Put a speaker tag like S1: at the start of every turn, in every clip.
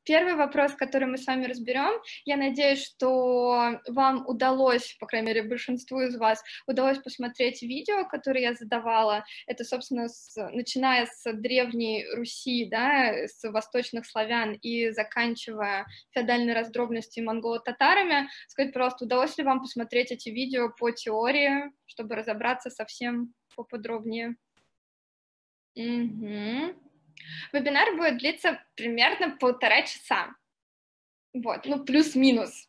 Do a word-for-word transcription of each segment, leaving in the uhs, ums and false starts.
S1: первый вопрос, который мы с вами разберем, я надеюсь, что вам удалось, по крайней мере, большинству из вас, удалось посмотреть видео, которое я задавала. Это, собственно, с, начиная с Древней Руси, да, с восточных славян и заканчивая феодальной раздробностью и монголо-татарами. Скажите, пожалуйста, удалось ли вам посмотреть эти видео по теории, чтобы разобраться совсем поподробнее? Угу. Вебинар будет длиться примерно полтора часа. Вот, ну, плюс-минус.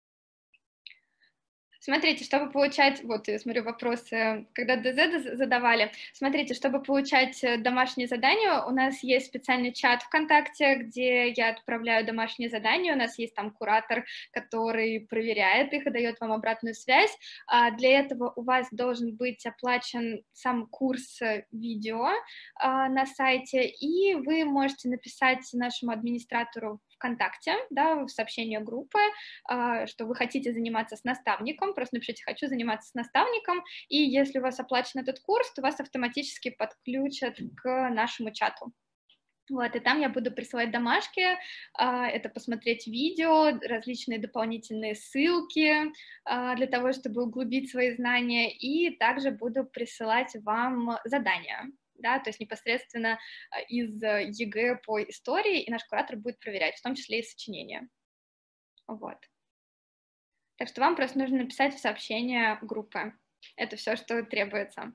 S1: Смотрите, чтобы получать, вот, я смотрю, вопросы, когда ДЗ задавали, смотрите, чтобы получать домашние задания, у нас есть специальный чат ВКонтакте, где я отправляю домашние задания, у нас есть там куратор, который проверяет их и дает вам обратную связь. А для этого у вас должен быть оплачен сам курс видео а, на сайте, и вы можете написать нашему администратору ВКонтакте, да, в сообщение группы, что вы хотите заниматься с наставником, просто напишите «хочу заниматься с наставником», и если у вас оплачен этот курс, то вас автоматически подключат к нашему чату. Вот, и там я буду присылать домашки, это посмотреть видео, различные дополнительные ссылки для того, чтобы углубить свои знания, и также буду присылать вам задания. Да, то есть непосредственно из ЕГЭ по истории, и наш куратор будет проверять, в том числе и сочинения. Вот. Так что вам просто нужно написать в сообщение группы. Это все, что требуется.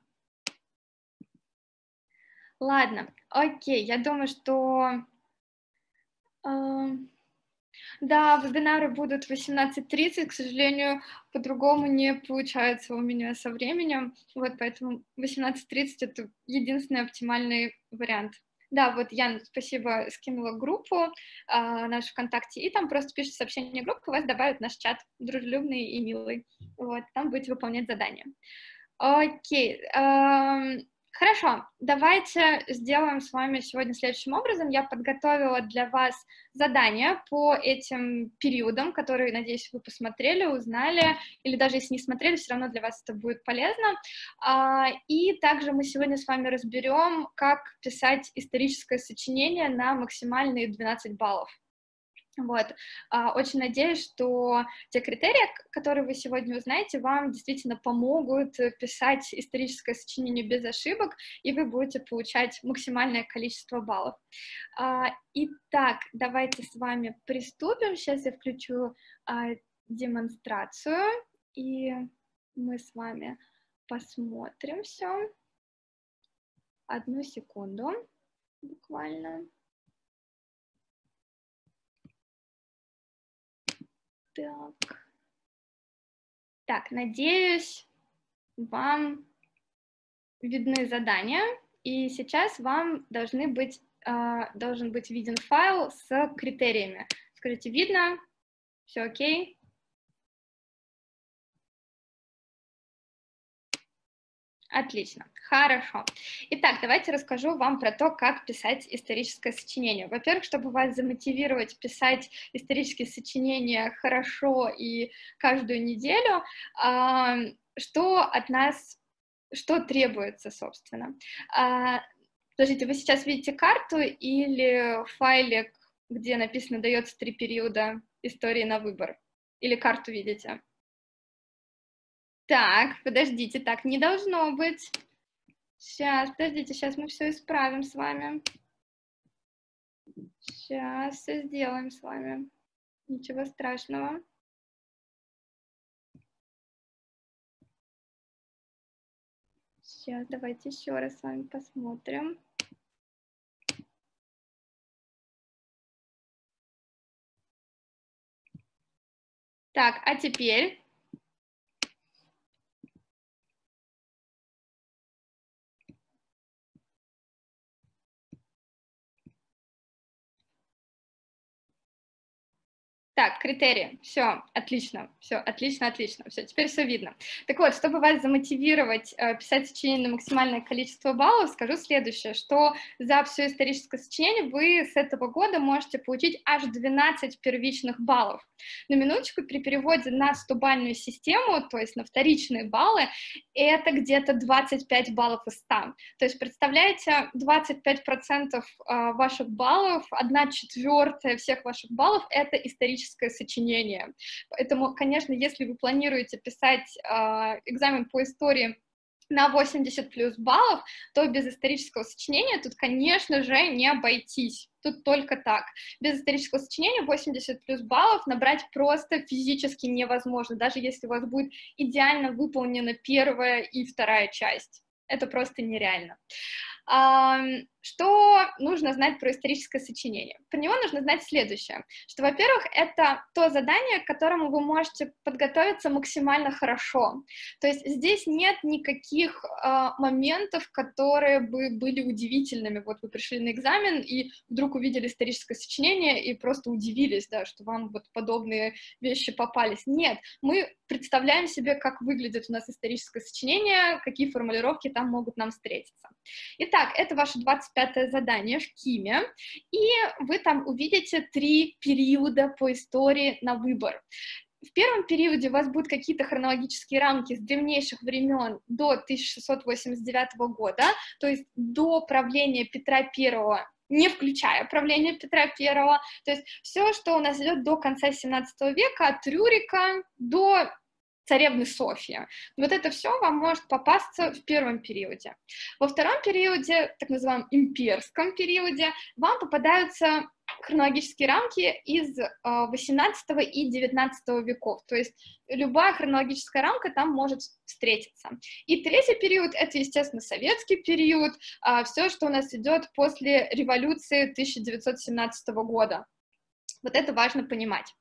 S1: Ладно, окей, я думаю, что... Э, да, вебинары будут в восемнадцать тридцать, к сожалению, по-другому не получается у меня со временем, вот поэтому восемнадцать тридцать — это единственный оптимальный вариант. Да, вот Ян, спасибо, скинула группу э, нашу ВКонтакте, и там просто пишите сообщение группы, вас добавят в наш чат, дружелюбный и милый, вот, там будете выполнять задания. Окей, эм, хорошо, давайте сделаем с вами сегодня следующим образом. Я подготовила для вас задания по этим периодам, которые, надеюсь, вы посмотрели, узнали, или даже если не смотрели, все равно для вас это будет полезно. И также мы сегодня с вами разберем, как писать историческое сочинение на максимальные двенадцать баллов. Вот, очень надеюсь, что те критерии, которые вы сегодня узнаете, вам действительно помогут писать историческое сочинение без ошибок, и вы будете получать максимальное количество баллов. Итак, давайте с вами приступим. Сейчас я включу демонстрацию, и мы с вами посмотрим все. Одну секунду, буквально. Так. Так, надеюсь, вам видны задания, и сейчас вам должны быть, э, должен быть виден файл с критериями. Скажите, видно? Все окей? Отлично, хорошо. Итак, давайте расскажу вам про то, как писать историческое сочинение. Во-первых, чтобы вас замотивировать писать исторические сочинения хорошо и каждую неделю, что от нас, что требуется, собственно. Подождите, вы сейчас видите карту или файлик, где написано «дается три периода истории на выбор»? Или карту видите? Так, подождите, так не должно быть. Сейчас, подождите, сейчас мы все исправим с вами. Сейчас все сделаем с вами. Ничего страшного. Сейчас, давайте еще раз с вами посмотрим. Так, а теперь... Так, критерии. Все, отлично, все, отлично, отлично. Все, теперь все видно. Так вот, чтобы вас замотивировать э, писать сочинение на максимальное количество баллов, скажу следующее, что за все историческое сочинение вы с этого года можете получить аж двенадцать первичных баллов. На минуточку, при переводе на стобальную систему, то есть на вторичные баллы, это где-то двадцать пять баллов из ста. То есть, представляете, двадцать пять процентов э, ваших баллов, одна четвертая всех ваших баллов — это историческое сочинение. Поэтому, конечно, если вы планируете писать э, экзамен по истории на восемьдесят плюс баллов, то без исторического сочинения тут, конечно же, не обойтись. Тут только так. Без исторического сочинения восемьдесят плюс баллов набрать просто физически невозможно, даже если у вас будет идеально выполнена первая и вторая часть. Это просто нереально. Что нужно знать про историческое сочинение? Про него нужно знать следующее, что, во-первых, это то задание, к которому вы можете подготовиться максимально хорошо. То есть здесь нет никаких э, моментов, которые бы были удивительными. Вот вы пришли на экзамен и вдруг увидели историческое сочинение и просто удивились, да, что вам вот подобные вещи попались. Нет, мы представляем себе, как выглядит у нас историческое сочинение, какие формулировки там могут нам встретиться. Итак, это ваше двадцать пятое задание в КИМе, и вы там увидите три периода по истории на выбор. В первом периоде у вас будут какие-то хронологические рамки с древнейших времен до тысяча шестьсот восемьдесят девятого года, то есть до правления Петра Первого, не включая правление Петра Первого, то есть все, что у нас идет до конца семнадцатого века, от Рюрика до царевны Софьи. Вот это все вам может попасться в первом периоде. Во втором периоде, так называемом имперском периоде, вам попадаются хронологические рамки из восемнадцатого и девятнадцатого веков, то есть любая хронологическая рамка там может встретиться. И третий период — это, естественно, советский период, все, что у нас идет после революции тысяча девятьсот семнадцатого года. Вот это важно понимать.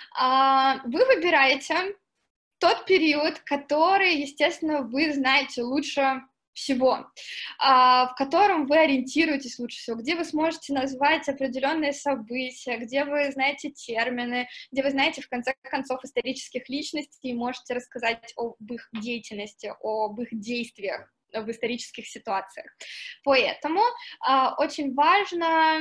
S1: Вы выбираете тот период, который, естественно, вы знаете лучше всего, в котором вы ориентируетесь лучше всего, где вы сможете назвать определенные события, где вы знаете термины, где вы знаете, в конце концов, исторических личностей и можете рассказать об их деятельности, об их действиях в исторических ситуациях. Поэтому э, очень важно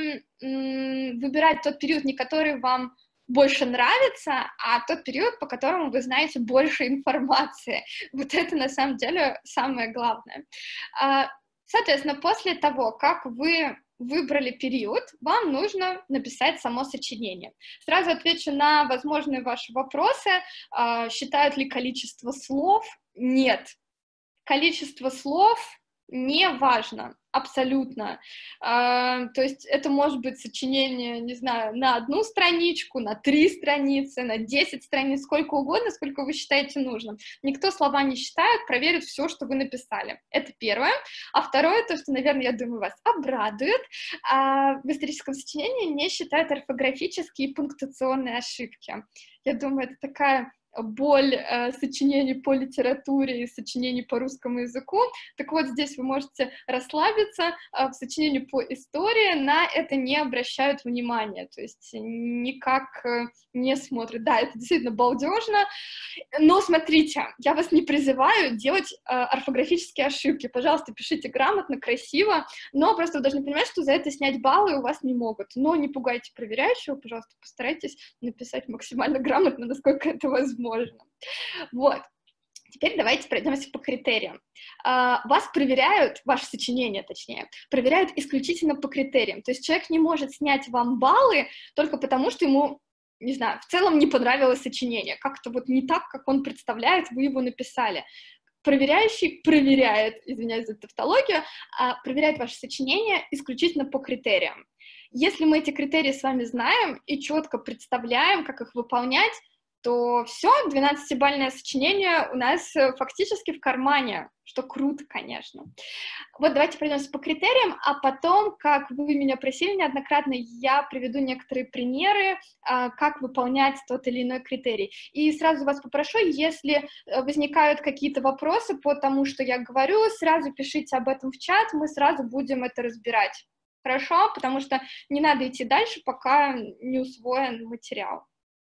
S1: э, выбирать тот период, не который вам больше нравится, а тот период, по которому вы знаете больше информации. Вот это на самом деле самое главное. Соответственно, после того, как вы выбрали период, вам нужно написать само сочинение. Сразу отвечу на возможные ваши вопросы. Считают ли количество слов? Нет. Количество слов не важно, абсолютно. Uh, то есть это может быть сочинение, не знаю, на одну страничку, на три страницы, на десять страниц, сколько угодно, сколько вы считаете нужным. Никто слова не считает, проверит все, что вы написали. Это первое. А второе, то, что, наверное, я думаю, вас обрадует, uh, в историческом сочинении не считают орфографические и пунктуационные ошибки. Я думаю, это такая боль э, сочинений по литературе и сочинений по русскому языку. Так вот, здесь вы можете расслабиться, э, в сочинении по истории на это не обращают внимания, то есть никак э, не смотрят. Да, это действительно балдежно, но смотрите, я вас не призываю делать э, орфографические ошибки. Пожалуйста, пишите грамотно, красиво, но просто вы должны понимать, что за это снять баллы у вас не могут. Но не пугайте проверяющего, пожалуйста, постарайтесь написать максимально грамотно, насколько это возможно. Можно. Вот. Теперь давайте пройдемся по критериям. Вас проверяют, ваше сочинение, точнее, проверяют исключительно по критериям. То есть человек не может снять вам баллы только потому, что ему, не знаю, в целом не понравилось сочинение. Как-то вот не так, как он представляет, вы его написали. Проверяющий проверяет, извиняюсь за тавтологию, проверяет ваше сочинение исключительно по критериям. Если мы эти критерии с вами знаем и четко представляем, как их выполнять, то все, двенадцатибалльное сочинение у нас фактически в кармане, что круто, конечно. Вот давайте пройдемся по критериям, а потом, как вы меня просили неоднократно, я приведу некоторые примеры, как выполнять тот или иной критерий. И сразу вас попрошу, если возникают какие-то вопросы по тому, что я говорю, сразу пишите об этом в чат, мы сразу будем это разбирать. Хорошо? Потому что не надо идти дальше, пока не усвоен материал.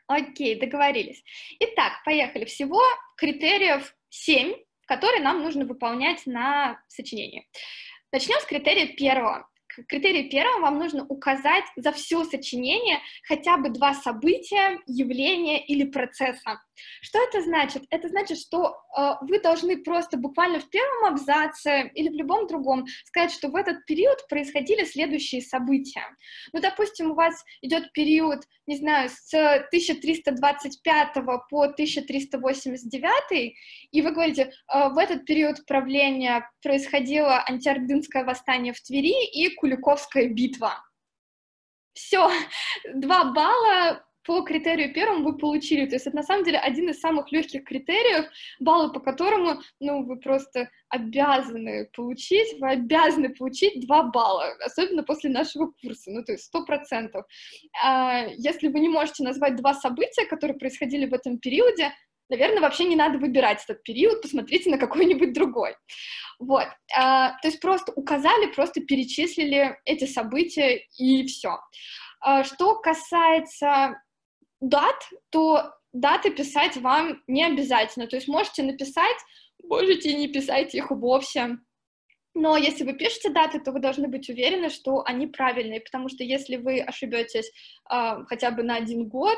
S1: Окей, договорились. Итак, поехали. Всего критериев семь, которые нам нужно выполнять на сочинении. Начнем с критерия первого. К критерию первого вам нужно указать за все сочинение хотя бы два события, явления или процесса. Что это значит? Это значит, что э, вы должны просто буквально в первом абзаце или в любом другом сказать, что в этот период происходили следующие события. Ну, допустим, у вас идет период, не знаю, с тысяча триста двадцать пятого по тысяча триста восемьдесят девятый, и вы говорите, э, в этот период правления происходило антиордынское восстание в Твери и Куликовская битва. Все, два балла по критерию первому вы получили. То есть это на самом деле один из самых легких критериев, баллы по которому, ну, вы просто обязаны получить, вы обязаны получить два балла, особенно после нашего курса, ну, то есть сто процентов. А если вы не можете назвать два события, которые происходили в этом периоде, наверное, вообще не надо выбирать этот период, посмотрите на какой-нибудь другой. Вот, а, то есть просто указали, просто перечислили эти события и все. А, что касается дат, то даты писать вам не обязательно, то есть можете написать, можете не писать их вовсе. Но если вы пишете даты, то вы должны быть уверены, что они правильные, потому что если вы ошибетесь а, хотя бы на один год,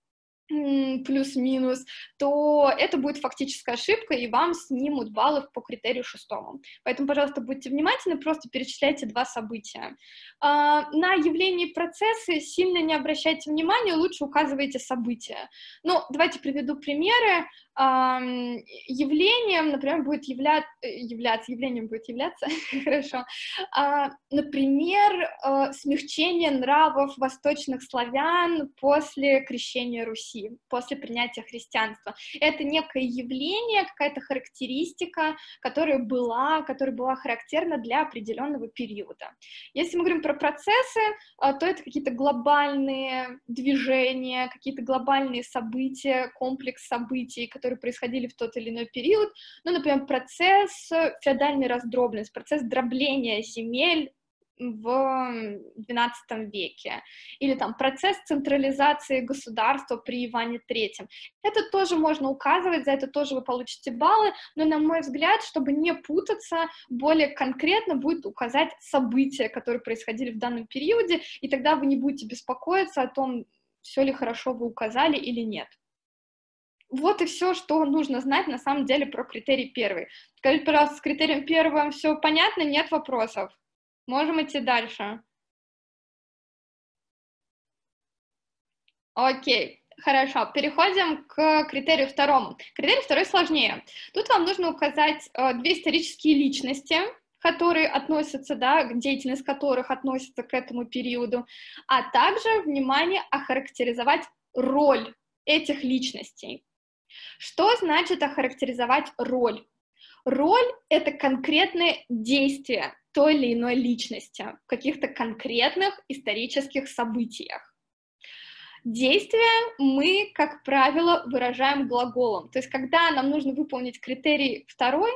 S1: плюс-минус, то это будет фактическая ошибка, и вам снимут баллы по критерию шестому. Поэтому, пожалуйста, будьте внимательны, просто перечисляйте два события. А, на явления и процессы сильно не обращайте внимания, лучше указывайте события. Ну, давайте приведу примеры. А, явлением, например, будет явля... являться, явлением будет являться, хорошо, а, например, а, смягчение нравов восточных славян после крещения Руси, после принятия христианства. Это некое явление, какая-то характеристика, которая была, которая была характерна для определенного периода. Если мы говорим про процессы, то это какие-то глобальные движения, какие-то глобальные события, комплекс событий, которые происходили в тот или иной период. Ну, например, процесс феодальной раздробленности, процесс дробления земель в двенадцатом веке, или там процесс централизации государства при Иване Третьем. Это тоже можно указывать, за это тоже вы получите баллы, но, на мой взгляд, чтобы не путаться, более конкретно будет указать события, которые происходили в данном периоде, и тогда вы не будете беспокоиться о том, все ли хорошо вы указали или нет. Вот и все, что нужно знать на самом деле про критерий первый. Скажите, пожалуйста, с критерием первым все понятно, нет вопросов? Можем идти дальше. Окей, хорошо. Переходим к критерию второму. Критерий второй сложнее. Тут вам нужно указать э, две исторические личности, которые относятся, да, деятельность которых относится к этому периоду, а также, внимание, охарактеризовать роль этих личностей. Что значит охарактеризовать роль? Роль — это конкретное действие той или иной личности в каких-то конкретных исторических событиях. Действие мы, как правило, выражаем глаголом. То есть, когда нам нужно выполнить критерий второй,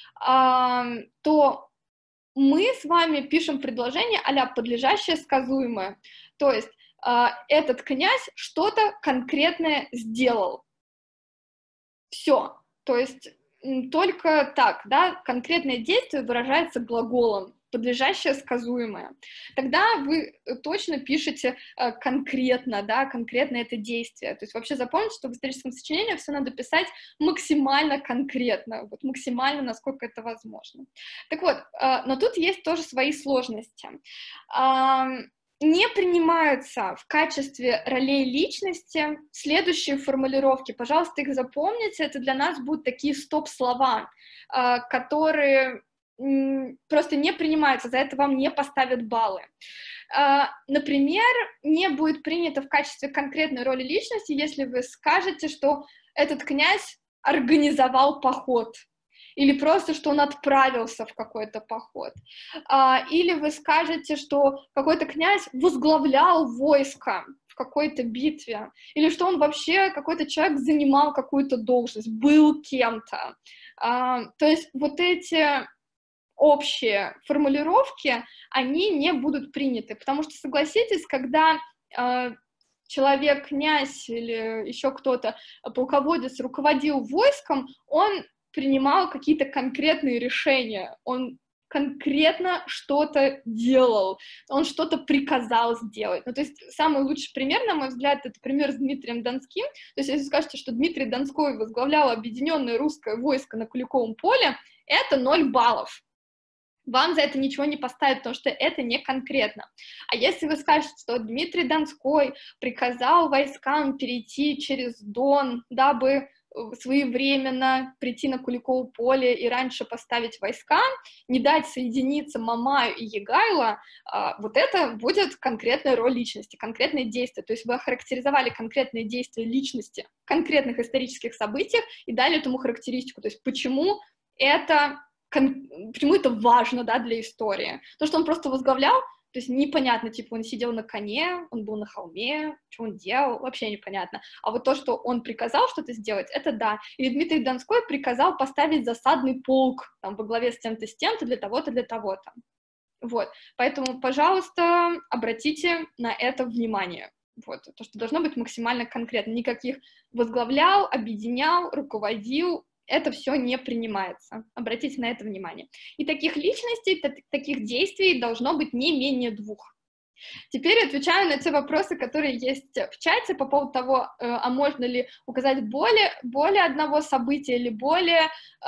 S1: то мы с вами пишем предложение а-ля подлежащее сказуемое. То есть, этот князь что-то конкретное сделал. Все. То есть, только так, да, конкретное действие выражается глаголом, подлежащее сказуемое. Тогда вы точно пишете э, конкретно, да, конкретно это действие. То есть вообще запомните, что в историческом сочинении все надо писать максимально конкретно, вот максимально, насколько это возможно. Так вот, э, но тут есть тоже свои сложности. Э, Не принимаются в качестве ролей личности следующие формулировки. Пожалуйста, их запомните. Это для нас будут такие стоп-слова, которые просто не принимаются, за это вам не поставят баллы. Например, не будет принято в качестве конкретной роли личности, если вы скажете, что этот князь организовал поход, или просто, что он отправился в какой-то поход. А, или вы скажете, что какой-то князь возглавлял войско в какой-то битве, или что он вообще, какой-то человек занимал какую-то должность, был кем-то. А, то есть вот эти общие формулировки, они не будут приняты, потому что, согласитесь, когда а, человек, князь или еще кто-то, полководец, руководил войском, он принимал какие-то конкретные решения, он конкретно что-то делал, он что-то приказал сделать. Ну, то есть самый лучший пример, на мой взгляд, это пример с Дмитрием Донским. То есть если скажете, что Дмитрий Донской возглавлял объединенное русское войско на Куликовом поле, это ноль баллов. Вам за это ничего не поставят, потому что это не конкретно. А если вы скажете, что Дмитрий Донской приказал войскам перейти через Дон, дабы своевременно прийти на Куликово поле и раньше поставить войска, не дать соединиться Мамаю и Егайло, вот это будет конкретная роль личности, конкретные действия. То есть вы охарактеризовали конкретные действия личности в конкретных исторических событиях и дали этому характеристику. То есть почему это, почему это важно, да, для истории. То, что он просто возглавлял, то есть непонятно, типа, он сидел на коне, он был на холме, что он делал, вообще непонятно. А вот то, что он приказал что-то сделать, это да. Или Дмитрий Донской приказал поставить засадный полк там, во главе с тем-то, с тем-то, для того-то, для того-то. Вот. Поэтому, пожалуйста, обратите на это внимание. Вот. То, что должно быть максимально конкретно. Никаких возглавлял, объединял, руководил, это все не принимается. Обратите на это внимание. И таких личностей, таких действий должно быть не менее двух. Теперь отвечаю на те вопросы, которые есть в чате по поводу того, а можно ли указать более, более одного события или более,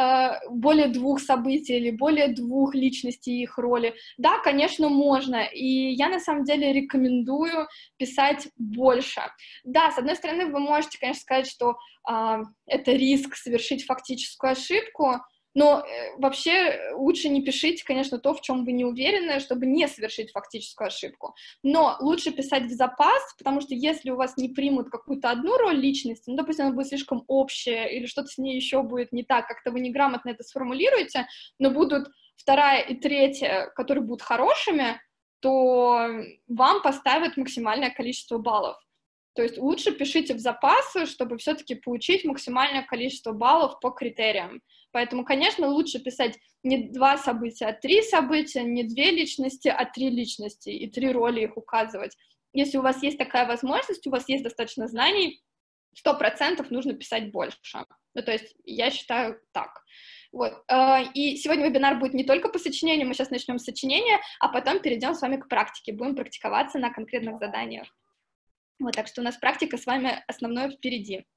S1: более двух событий или более двух личностей и их роли. Да, конечно, можно, и я на самом деле рекомендую писать больше. Да, с одной стороны, вы можете, конечно, сказать, что э, это риск совершить фактическую ошибку, но э, вообще лучше не пишите, конечно, то, в чем вы не уверены, чтобы не совершить фактическую ошибку. Но лучше писать в запас, потому что если у вас не примут какую-то одну роль личности, ну, допустим, она будет слишком общая, или что-то с ней еще будет не так, как-то вы неграмотно это сформулируете, но будут вторая и третья, которые будут хорошими, то вам поставят максимальное количество баллов. То есть лучше пишите в запасы, чтобы все-таки получить максимальное количество баллов по критериям. Поэтому, конечно, лучше писать не два события, а три события, не две личности, а три личности, и три роли их указывать. Если у вас есть такая возможность, у вас есть достаточно знаний, сто процентов нужно писать больше. Ну, то есть я считаю так. Вот. И сегодня вебинар будет не только по сочинению, мы сейчас начнем с сочинения, а потом перейдем с вами к практике, будем практиковаться на конкретных заданиях. Вот, так что у нас практика с вами основное впереди.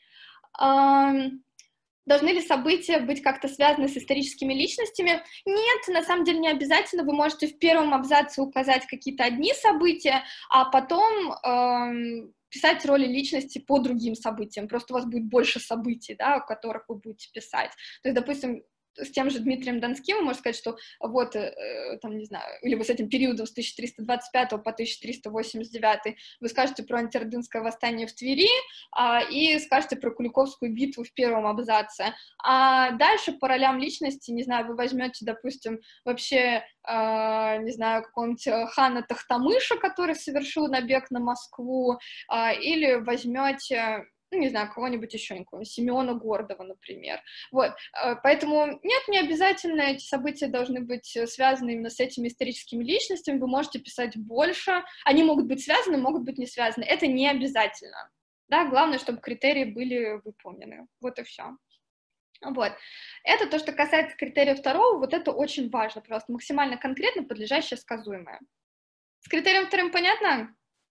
S1: Должны ли события быть как-то связаны с историческими личностями? Нет, на самом деле не обязательно. Вы можете в первом абзаце указать какие-то одни события, а потом э, писать роли личности по другим событиям. Просто у вас будет больше событий, да, о которых вы будете писать. То есть, допустим, с тем же Дмитрием Донским, вы можете сказать, что вот, э, там, не знаю, или вы с этим периодом с тысяча триста двадцать пятого по тысяча триста восемьдесят девятый вы скажете про антиордынское восстание в Твери э, и скажете про Куликовскую битву в первом абзаце. А дальше по ролям личности, не знаю, вы возьмете, допустим, вообще, э, не знаю, какого-нибудь хана Тохтамыша, который совершил набег на Москву, э, или возьмете... ну, не знаю, кого-нибудь еще, Симеона Гордова, например. Вот, поэтому нет, не обязательно эти события должны быть связаны именно с этими историческими личностями, вы можете писать больше, они могут быть связаны, могут быть не связаны, это не обязательно, да, главное, чтобы критерии были выполнены, вот и все. Вот, это то, что касается критерия второго, вот это очень важно, просто максимально конкретно, подлежащее, сказуемое. С критерием вторым понятно?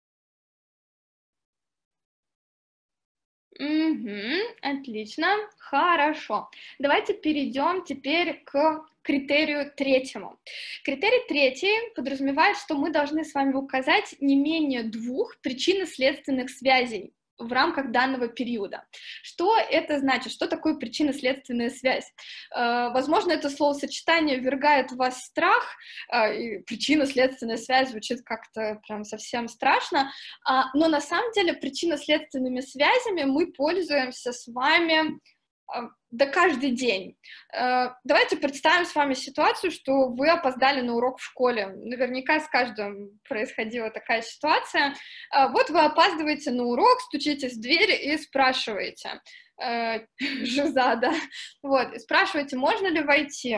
S1: Угу, отлично, хорошо. Давайте перейдем теперь к критерию третьему. Критерий третий подразумевает, что мы должны с вами указать не менее двух причинно-следственных связей в рамках данного периода. Что это значит? Что такое причинно-следственная связь? Э, возможно, это словосочетание ввергает в вас страх, э, причинно-следственная связь звучит как-то прям совсем страшно, э, но на самом деле причинно-следственными связями мы пользуемся с вами да каждый день. Давайте представим с вами ситуацию, что вы опоздали на урок в школе. Наверняка с каждым происходила такая ситуация. Вот вы опаздываете на урок, стучитесь в дверь и спрашиваете. Жиза, да. Вот, и спрашиваете, можно ли войти.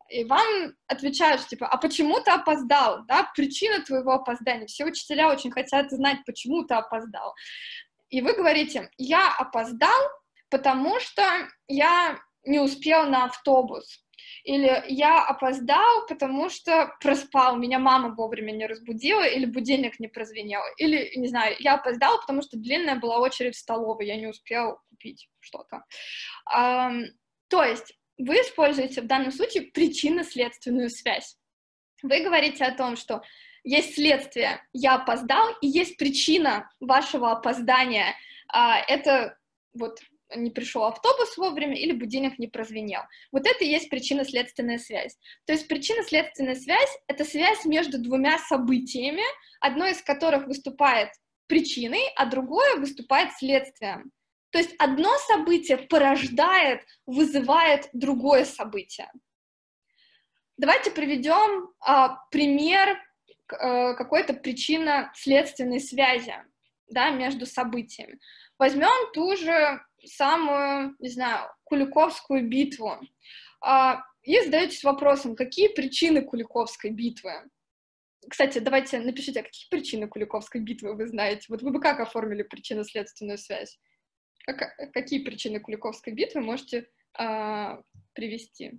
S1: и вам отвечают, что, типа, а почему ты опоздал, да, причина твоего опоздания. Все учителя очень хотят знать, почему ты опоздал. И вы говорите, я опоздал, потому что я не успел на автобус. Или я опоздал, потому что проспал, меня мама вовремя не разбудила, или будильник не прозвенел. Или, не знаю, я опоздал, потому что длинная была очередь в столовой, я не успел купить что-то. Um, то есть вы используете в данном случае причинно-следственную связь. Вы говорите о том, что есть следствие, я опоздал, и есть причина вашего опоздания. Uh, это вот не пришел автобус вовремя или будильник не прозвенел. Вот это и есть причинно-следственная связь. То есть причинно-следственная связь — это связь между двумя событиями, одно из которых выступает причиной, а другое выступает следствием. То есть одно событие порождает, вызывает другое событие. Давайте приведем а, пример а, какой-то причинно-следственной связи, да, между событиями. Возьмем ту же самую, не знаю, Куликовскую битву. А, и задаетесь вопросом, какие причины Куликовской битвы? Кстати, давайте напишите, а какие причины Куликовской битвы вы знаете? Вот вы бы как оформили причинно-следственную связь? Как, какие причины Куликовской битвы можете а, привести?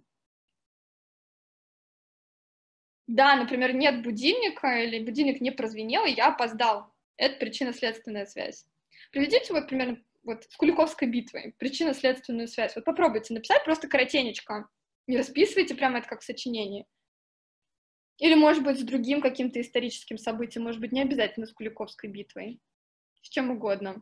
S1: Да, например, нет будильника, или будильник не прозвенел, и я опоздал. Это причинно-следственная связь. Приведите вот примерно вот с Куликовской битвой причинно-следственную связь. Вот попробуйте написать просто коротенечко. Не расписывайте прямо это как в сочинении. Или, может быть, с другим каким-то историческим событием, может быть, не обязательно с Куликовской битвой. С чем угодно.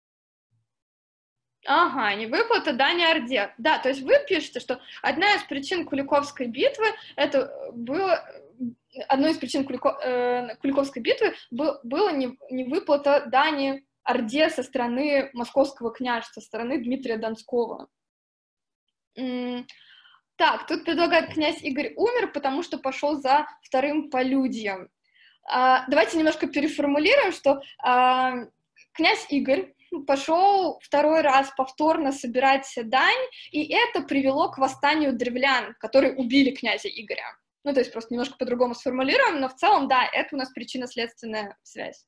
S1: Ага, невыплата дани Орде. Да, то есть вы пишете, что одна из причин Куликовской битвы, это было, одной из причин Кулико, э, Куликовской битвы был, было невыплата дани Орде со стороны Московского княжества, со стороны Дмитрия Донского. М- так, тут предлагают, князь Игорь умер, потому что пошел за вторым полюдьем. А, давайте немножко переформулируем, что а, князь Игорь пошел второй раз повторно собирать дань, и это привело к восстанию древлян, которые убили князя Игоря. Ну, то есть просто немножко по-другому сформулируем, но в целом, да, это у нас причинно-следственная связь.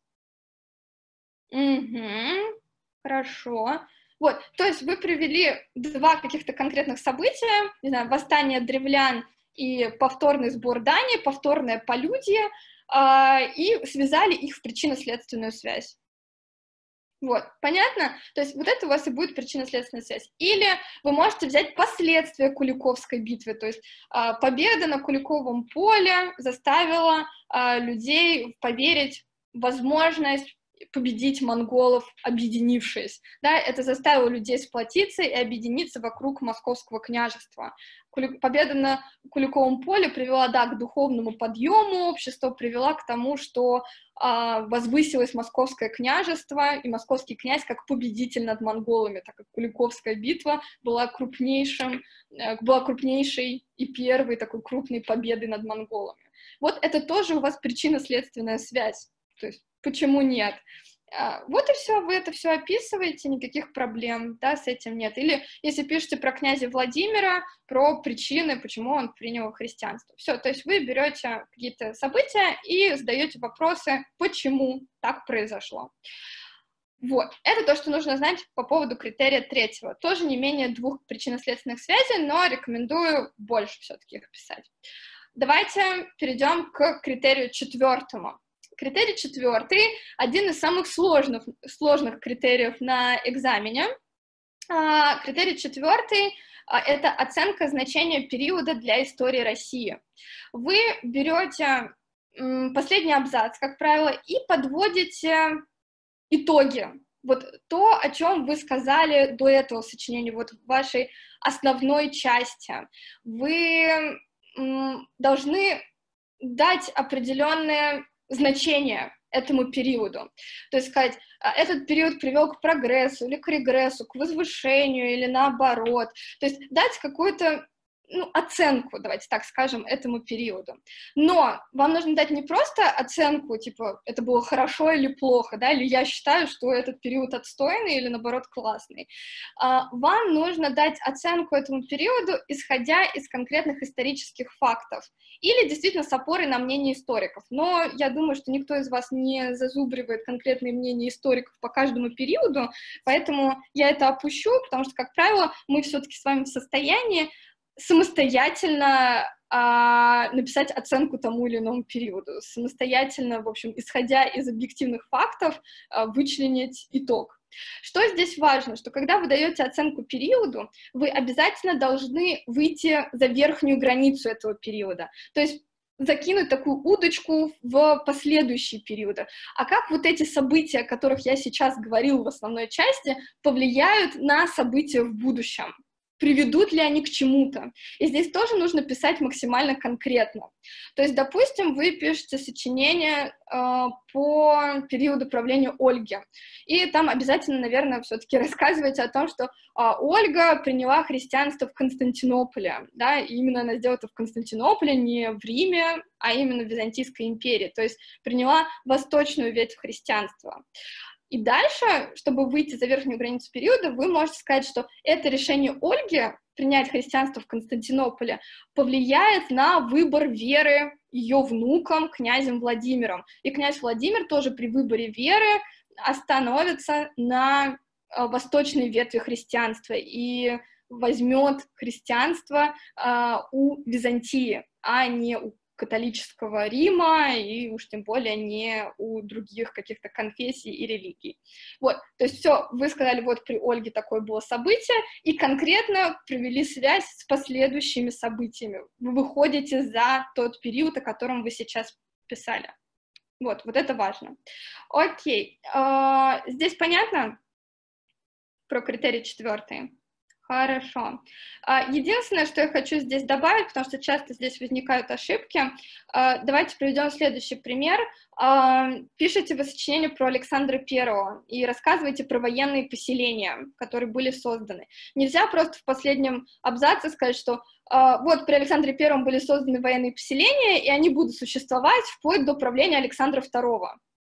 S1: Угу, хорошо. Вот, то есть вы привели два каких-то конкретных события, не знаю, восстание древлян и повторный сбор дани, повторное полюдье, э, и связали их в причинно-следственную связь. Вот, понятно? То есть вот это у вас и будет причинно-следственная связь. Или вы можете взять последствия Куликовской битвы, то есть э, победа на Куликовом поле заставила э, людей поверить в возможность победить монголов, объединившись. Да, это заставило людей сплотиться и объединиться вокруг Московского княжества. Кули... Победа на Куликовом поле привела, да, к духовному подъему общества, привела к тому, что а, возвысилось Московское княжество, и московский князь как победитель над монголами, так как Куликовская битва была крупнейшим, была крупнейшей и первой такой крупной победой над монголами. Вот это тоже у вас причинно-следственная связь. То есть почему нет? Вот и все, вы это все описываете, никаких проблем, да, с этим нет. Или если пишете про князя Владимира, про причины, почему он принял христианство. Все, то есть вы берете какие-то события и задаете вопросы, почему так произошло. Вот, это то, что нужно знать по поводу критерия третьего. Тоже не менее двух причинно-следственных связей, но рекомендую больше все-таки их писать. Давайте перейдем к критерию четвертому. Критерий четвертый, один из самых сложных, сложных критериев на экзамене. А, критерий четвертый а, — это оценка значения периода для истории России. Вы берете м, последний абзац, как правило, и подводите итоги. Вот то, о чем вы сказали до этого сочинения, вот в вашей основной части. Вы м, должны дать определенные значение этому периоду. То есть сказать, этот период привел к прогрессу или к регрессу, к возвышению или наоборот. То есть дать какую-то ну, оценку, давайте так скажем, этому периоду. Но вам нужно дать не просто оценку, типа, это было хорошо или плохо, да, или я считаю, что этот период отстойный или, наоборот, классный. А, вам нужно дать оценку этому периоду, исходя из конкретных исторических фактов, или действительно с опорой на мнение историков. Но я думаю, что никто из вас не зазубривает конкретные мнения историков по каждому периоду, поэтому я это опущу, потому что, как правило, мы все-таки с вами в состоянии самостоятельно а, написать оценку тому или иному периоду, самостоятельно, в общем, исходя из объективных фактов, а, вычленить итог. Что здесь важно, что когда вы даете оценку периоду, вы обязательно должны выйти за верхнюю границу этого периода, то есть закинуть такую удочку в последующие периоды. А как вот эти события, о которых я сейчас говорил в основной части, повлияют на события в будущем? Приведут ли они к чему-то? И здесь тоже нужно писать максимально конкретно. То есть, допустим, вы пишете сочинение э, по периоду правления Ольги, и там обязательно, наверное, все-таки рассказываете о том, что э, Ольга приняла христианство в Константинополе, да, и именно она сделала это в Константинополе, не в Риме, а именно в Византийской империи, то есть приняла восточную ветвь христианства. И дальше, чтобы выйти за верхнюю границу периода, вы можете сказать, что это решение Ольги принять христианство в Константинополе повлияет на выбор веры ее внуком, князем Владимиром. И князь Владимир тоже при выборе веры остановится на восточной ветви христианства и возьмет христианство э, у Византии, а не у католического Рима, и уж тем более не у других каких-то конфессий и религий. Вот, то есть все, вы сказали, вот при Ольге такое было событие, и конкретно провели связь с последующими событиями. Вы выходите за тот период, о котором вы сейчас писали. Вот, вот это важно. Окей, а, здесь понятно про критерий четвертый? Хорошо. Единственное, что я хочу здесь добавить, потому что часто здесь возникают ошибки, давайте приведем следующий пример. Пишите вы сочинение про Александра Первого и рассказывайте про военные поселения, которые были созданы. Нельзя просто в последнем абзаце сказать, что вот при Александре Первом были созданы военные поселения, и они будут существовать вплоть до правления Александра Второго.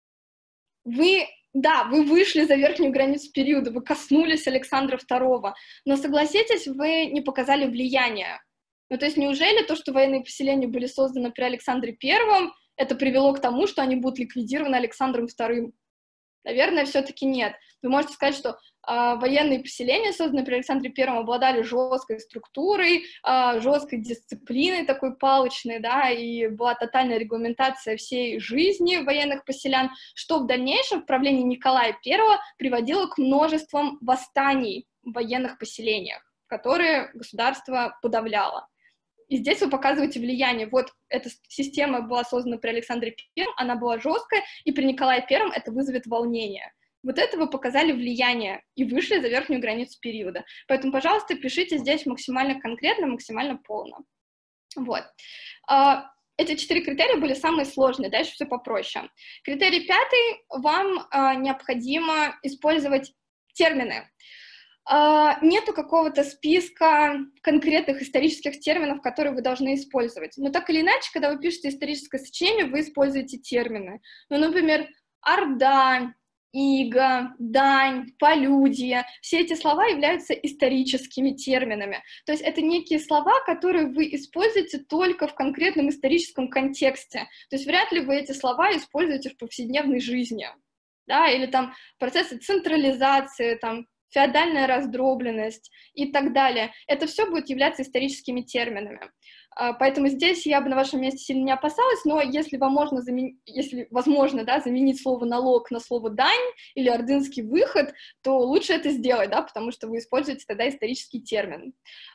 S1: Вы... Да, вы вышли за верхнюю границу периода, вы коснулись Александра Второго, но, согласитесь, вы не показали влияние. Ну, то есть неужели то, что военные поселения были созданы при Александре Первом, это привело к тому, что они будут ликвидированы Александром Вторым? Наверное, все-таки нет. Вы можете сказать, что э, военные поселения, созданные при Александре Первом, обладали жесткой структурой, э, жесткой дисциплиной такой палочной, да, и была тотальная регламентация всей жизни военных поселян, что в дальнейшем в правлении Николая Первого приводило к множествам восстаний в военных поселениях, которые государство подавляло. И здесь вы показываете влияние. Вот эта система была создана при Александре Первом, она была жесткая, и при Николае Первом это вызовет волнение. Вот это вы показали влияние и вышли за верхнюю границу периода. Поэтому, пожалуйста, пишите здесь максимально конкретно, максимально полно. Вот. Эти четыре критерия были самые сложные, дальше все попроще. Критерий пятый, вам необходимо использовать термины. Uh, нету какого-то списка конкретных исторических терминов, которые вы должны использовать. Но так или иначе, когда вы пишете историческое сочинение, вы используете термины. Ну, например, орда, иго, дань, полюдье. Все эти слова являются историческими терминами. То есть это некие слова, которые вы используете только в конкретном историческом контексте. То есть вряд ли вы эти слова используете в повседневной жизни. Да? Или там процессы централизации, там, феодальная раздробленность и так далее. Это все будет являться историческими терминами. Поэтому здесь я бы на вашем месте сильно не опасалась, но если вам можно заменить, если возможно, да, заменить слово налог на слово дань или ордынский выход, то лучше это сделать, да, потому что вы используете тогда исторический термин.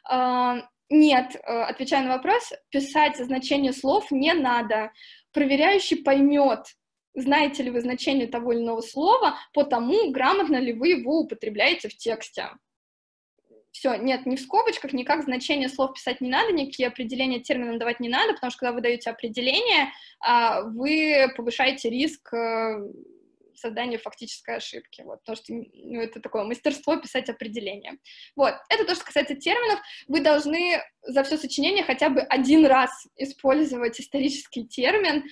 S1: Нет, отвечая на вопрос, писать значение слов не надо. Проверяющий поймет, знаете ли вы значение того или иного слова, по тому, грамотно ли вы его употребляете в тексте. Все, нет, ни в скобочках, никак значение слов писать не надо, никакие определения терминам давать не надо, потому что когда вы даете определение, вы повышаете риск создания фактической ошибки. Вот, потому что ну, это такое мастерство писать определение. Вот, это то, что касается терминов. Вы должны за все сочинение хотя бы один раз использовать исторический термин,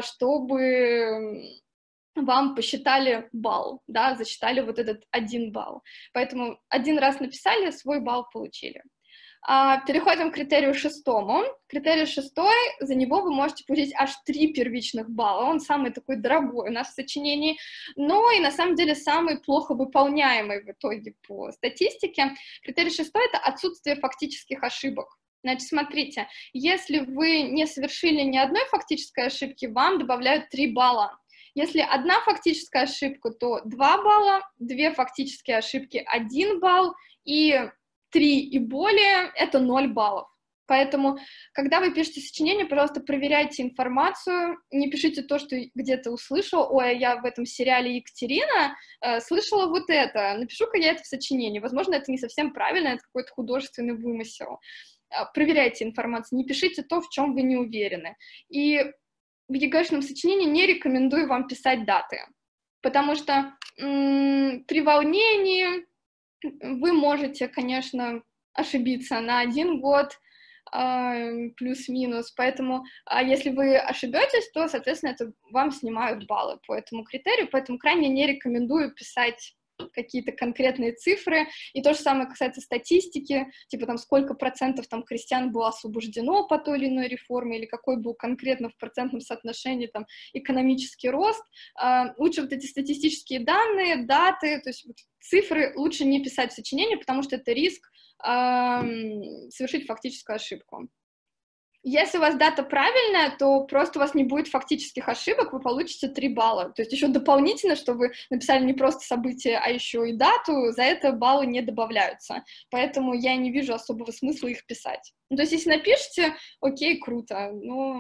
S1: чтобы вам посчитали балл, да, засчитали вот этот один балл. Поэтому один раз написали, свой балл получили. А, переходим к критерию шестому. Критерий шестой, за него вы можете получить аж три первичных балла. Он самый такой дорогой у нас в сочинении, но и на самом деле самый плохо выполняемый в итоге по статистике. Критерий шестой — это отсутствие фактических ошибок. Значит, смотрите, если вы не совершили ни одной фактической ошибки, вам добавляют три балла. Если одна фактическая ошибка, то два балла, две фактические ошибки — один балл, и три и более — это ноль баллов. Поэтому, когда вы пишете сочинение, пожалуйста, проверяйте информацию, не пишите то, что где-то услышал. Ой, я в этом сериале «Екатерина» э, слышала вот это, напишу-ка я это в сочинении. Возможно, это не совсем правильно, это какой-то художественный вымысел. Э, проверяйте информацию, не пишите то, в чем вы не уверены. И в ЕГЭшном сочинении не рекомендую вам писать даты, потому что м- при волнении вы можете, конечно, ошибиться на один год, э, плюс-минус, поэтому а если вы ошибетесь, то, соответственно, это вам снимают баллы по этому критерию, поэтому крайне не рекомендую писать какие-то конкретные цифры, и то же самое касается статистики, типа там сколько процентов там крестьян было освобождено по той или иной реформе, или какой был конкретно в процентном соотношении там экономический рост. А, лучше вот эти статистические данные, даты, то есть вот цифры лучше не писать в сочинении, потому что это риск а, совершить фактическую ошибку. Если у вас дата правильная, то просто у вас не будет фактических ошибок, вы получите три балла. То есть еще дополнительно, что вы написали не просто событие, а еще и дату, за это баллы не добавляются. Поэтому я не вижу особого смысла их писать. Ну, то есть если напишите, окей, круто, но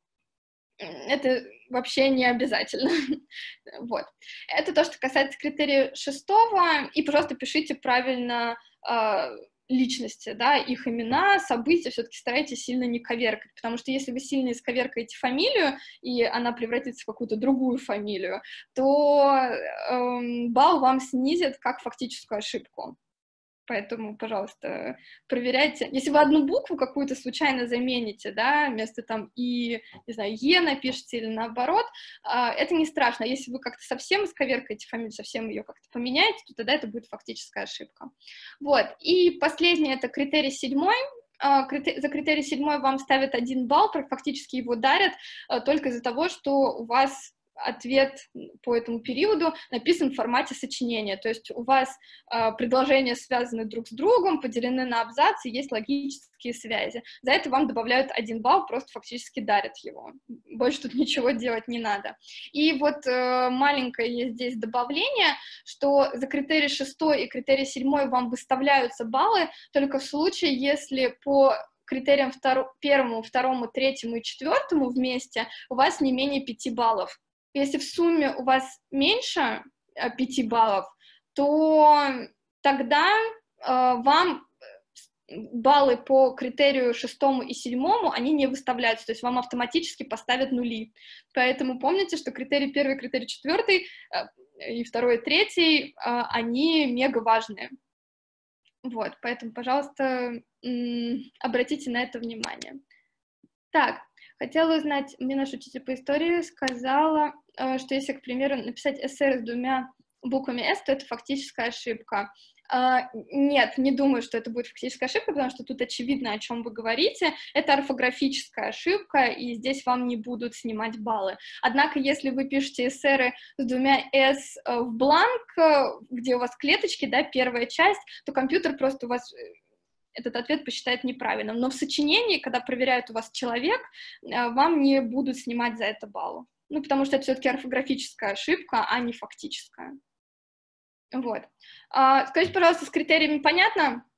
S1: это вообще не обязательно. Вот. Это то, что касается критерия шестого, и, пожалуйста, пишите правильно личности, да, их имена, события, все-таки старайтесь сильно не коверкать, потому что если вы сильно исковеркаете фамилию, и она превратится в какую-то другую фамилию, то эм, балл вам снизит как фактическую ошибку. Поэтому, пожалуйста, проверяйте. Если вы одну букву какую-то случайно замените, да, вместо там «и», не знаю, «е» напишите или наоборот, это не страшно. Если вы как-то совсем исковеркаете фамилию, совсем ее как-то поменяете, то тогда это будет фактическая ошибка. Вот. И последний — это критерий седьмой. За критерий седьмой вам ставят один балл, фактически его дарят только из-за того, что у вас ответ по этому периоду написан в формате сочинения, то есть у вас э, предложения связаны друг с другом, поделены на абзацы, есть логические связи. За это вам добавляют один балл, просто фактически дарят его. Больше тут ничего делать не надо. И вот э, маленькое есть здесь добавление, что за критерий шестой и критерий седьмой вам выставляются баллы только в случае, если по критериям втор... первому, второму, третьему и четвертому вместе у вас не менее пяти баллов. Если в сумме у вас меньше э, пяти баллов, то тогда э, вам баллы по критерию шестому и седьмому, они не выставляются, то есть вам автоматически поставят нули. Поэтому помните, что критерий первый, критерий четвертый э, и второй, и третий, э, они мега важные. Вот, поэтому, пожалуйста, м- обратите на это внимание. Так. Хотела узнать, мне наш учитель по истории сказала, что если, к примеру, написать эссе с двумя буквами «С», то это фактическая ошибка. Нет, не думаю, что это будет фактическая ошибка, потому что тут очевидно, о чем вы говорите. Это орфографическая ошибка, и здесь вам не будут снимать баллы. Однако, если вы пишете эссе с двумя «С» в бланк, где у вас клеточки, да, первая часть, то компьютер просто у вас этот ответ посчитает неправильным. Но в сочинении, когда проверяют у вас человек, вам не будут снимать за это баллы. Ну, потому что это все-таки орфографическая ошибка, а не фактическая. Вот. А, скажите, пожалуйста, с критериями понятно?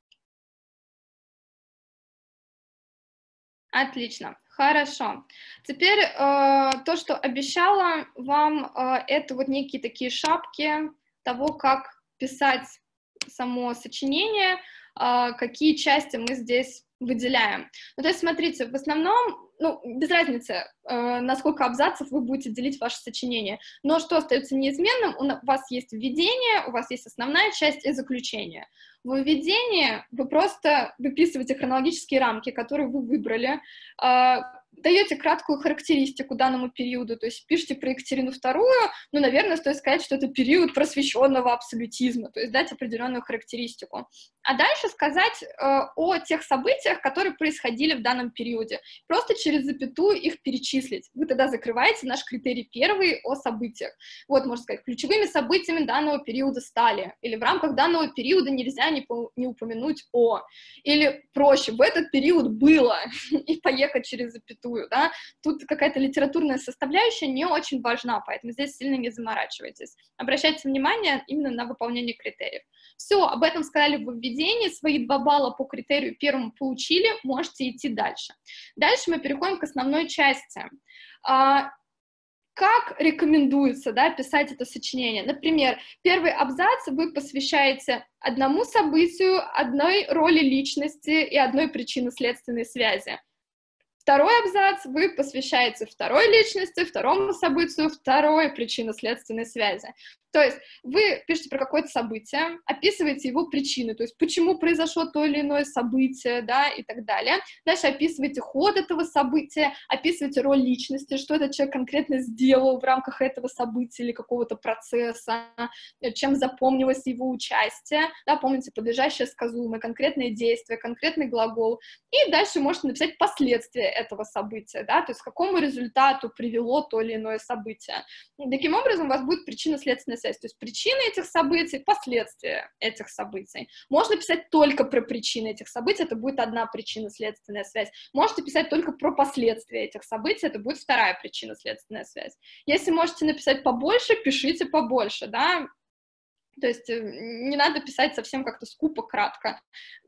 S1: Отлично. Хорошо. Теперь э, то, что обещала вам, э, это вот некие такие шапки того, как писать само сочинение, какие части мы здесь выделяем. Ну, то есть, смотрите, в основном ну, без разницы, э, на сколько абзацев вы будете делить ваше сочинение, но что остается неизменным, у вас есть введение, у вас есть основная часть и заключение. В введении вы просто выписываете хронологические рамки, которые вы выбрали, э, даете краткую характеристику данному периоду, то есть пишите про Екатерину вторую, ну, наверное, стоит сказать, что это период просвещенного абсолютизма, то есть дать определенную характеристику. А дальше сказать э, о тех событиях, которые происходили в данном периоде. Просто через запятую их перечислить. Вы тогда закрываете наш критерий первый о событиях. Вот, можно сказать, ключевыми событиями данного периода стали. Или в рамках данного периода нельзя не, по, не упомянуть о. Или проще, в этот период было. И поехать через запятую. Да? Тут какая-то литературная составляющая не очень важна, поэтому здесь сильно не заморачивайтесь. Обращайте внимание именно на выполнение критериев. Все, об этом сказали в введении, свои два балла по критерию первому получили, можете идти дальше. Дальше мы переходим к основной части. А, как рекомендуется, да, писать это сочинение? Например, первый абзац вы посвящаете одному событию, одной роли личности и одной причинно-следственной связи. Второй абзац вы посвящаете второй личности, второму событию, второй причинно-следственной связи. То есть вы пишете про какое-то событие, описываете его причины, то есть почему произошло то или иное событие, да, и так далее. Дальше описываете ход этого события, описываете роль личности, что этот человек конкретно сделал в рамках этого события или какого-то процесса, чем запомнилось его участие, да, помните, подлежащее, сказуемое, конкретное действие, конкретный глагол. И дальше можете написать последствия этого события, да, то есть к какому результату привело то или иное событие. И таким образом у вас будет причинно-следственная связь, то есть причины этих событий, последствия этих событий. Можно писать только про причины этих событий, это будет одна причинно-следственная связь. Можете писать только про последствия этих событий, это будет вторая причинно-следственная связь. Если можете написать побольше, пишите побольше, да, то есть не надо писать совсем как-то скупо, кратко.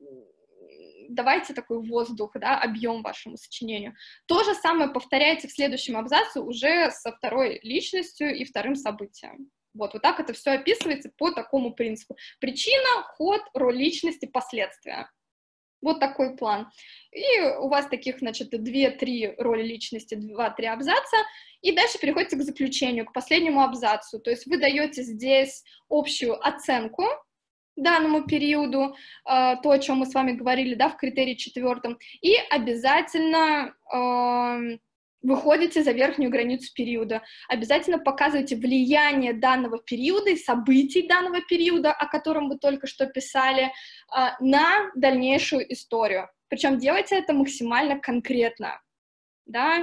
S1: Давайте такой воздух, да, объем вашему сочинению. То же самое повторяйте в следующем абзаце уже со второй личностью и вторым событием. Вот, вот так это все описывается по такому принципу. Причина, ход, роль личности, последствия. Вот такой план. И у вас таких, значит, две-три роли личности, два-три абзаца, и дальше переходите к заключению, к последнему абзацу. То есть вы даете здесь общую оценку данному периоду, э, то, о чем мы с вами говорили, да, в критерии четвертом, и обязательно э, выходите за верхнюю границу периода, обязательно показывайте влияние данного периода и событий данного периода, о котором вы только что писали, э, на дальнейшую историю. Причем делайте это максимально конкретно, да,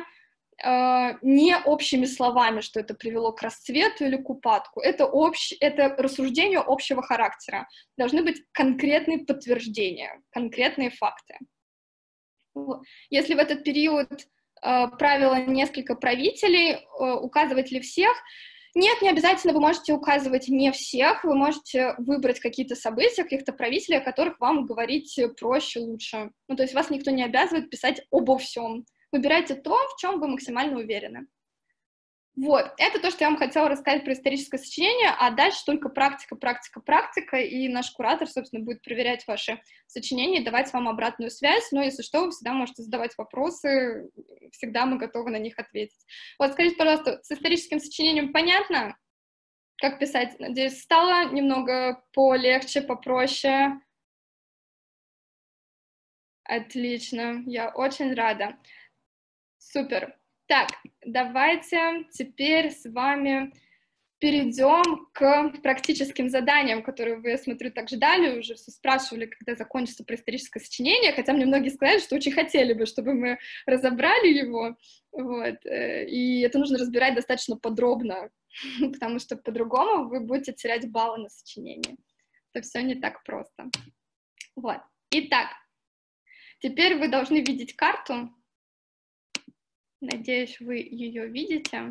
S1: не общими словами, что это привело к расцвету или к упадку. Это, общ... это рассуждение общего характера. Должны быть конкретные подтверждения, конкретные факты. Если в этот период э, правило несколько правителей, э, указывать ли всех? Нет, не обязательно вы можете указывать не всех, вы можете выбрать какие-то события, каких-то правителей, о которых вам говорить проще, лучше. Ну, то есть вас никто не обязывает писать обо всем. Выбирайте то, в чем вы максимально уверены. Вот, это то, что я вам хотела рассказать про историческое сочинение, а дальше только практика, практика, практика, и наш куратор, собственно, будет проверять ваши сочинения и давать вам обратную связь, но если что, вы всегда можете задавать вопросы, всегда мы готовы на них ответить. Вот, скажите, пожалуйста, с историческим сочинением понятно, как писать? Надеюсь, стало немного полегче, попроще? Отлично, я очень рада. Супер. Так, давайте теперь с вами перейдем к практическим заданиям, которые вы, я смотрю, так ждали, уже все спрашивали, когда закончится происторическое сочинение, хотя мне многие сказали, что очень хотели бы, чтобы мы разобрали его, вот, и это нужно разбирать достаточно подробно, потому что по-другому вы будете терять баллы на сочинении. Это все не так просто. Вот. Итак, теперь вы должны видеть карту. Надеюсь, вы ее видите.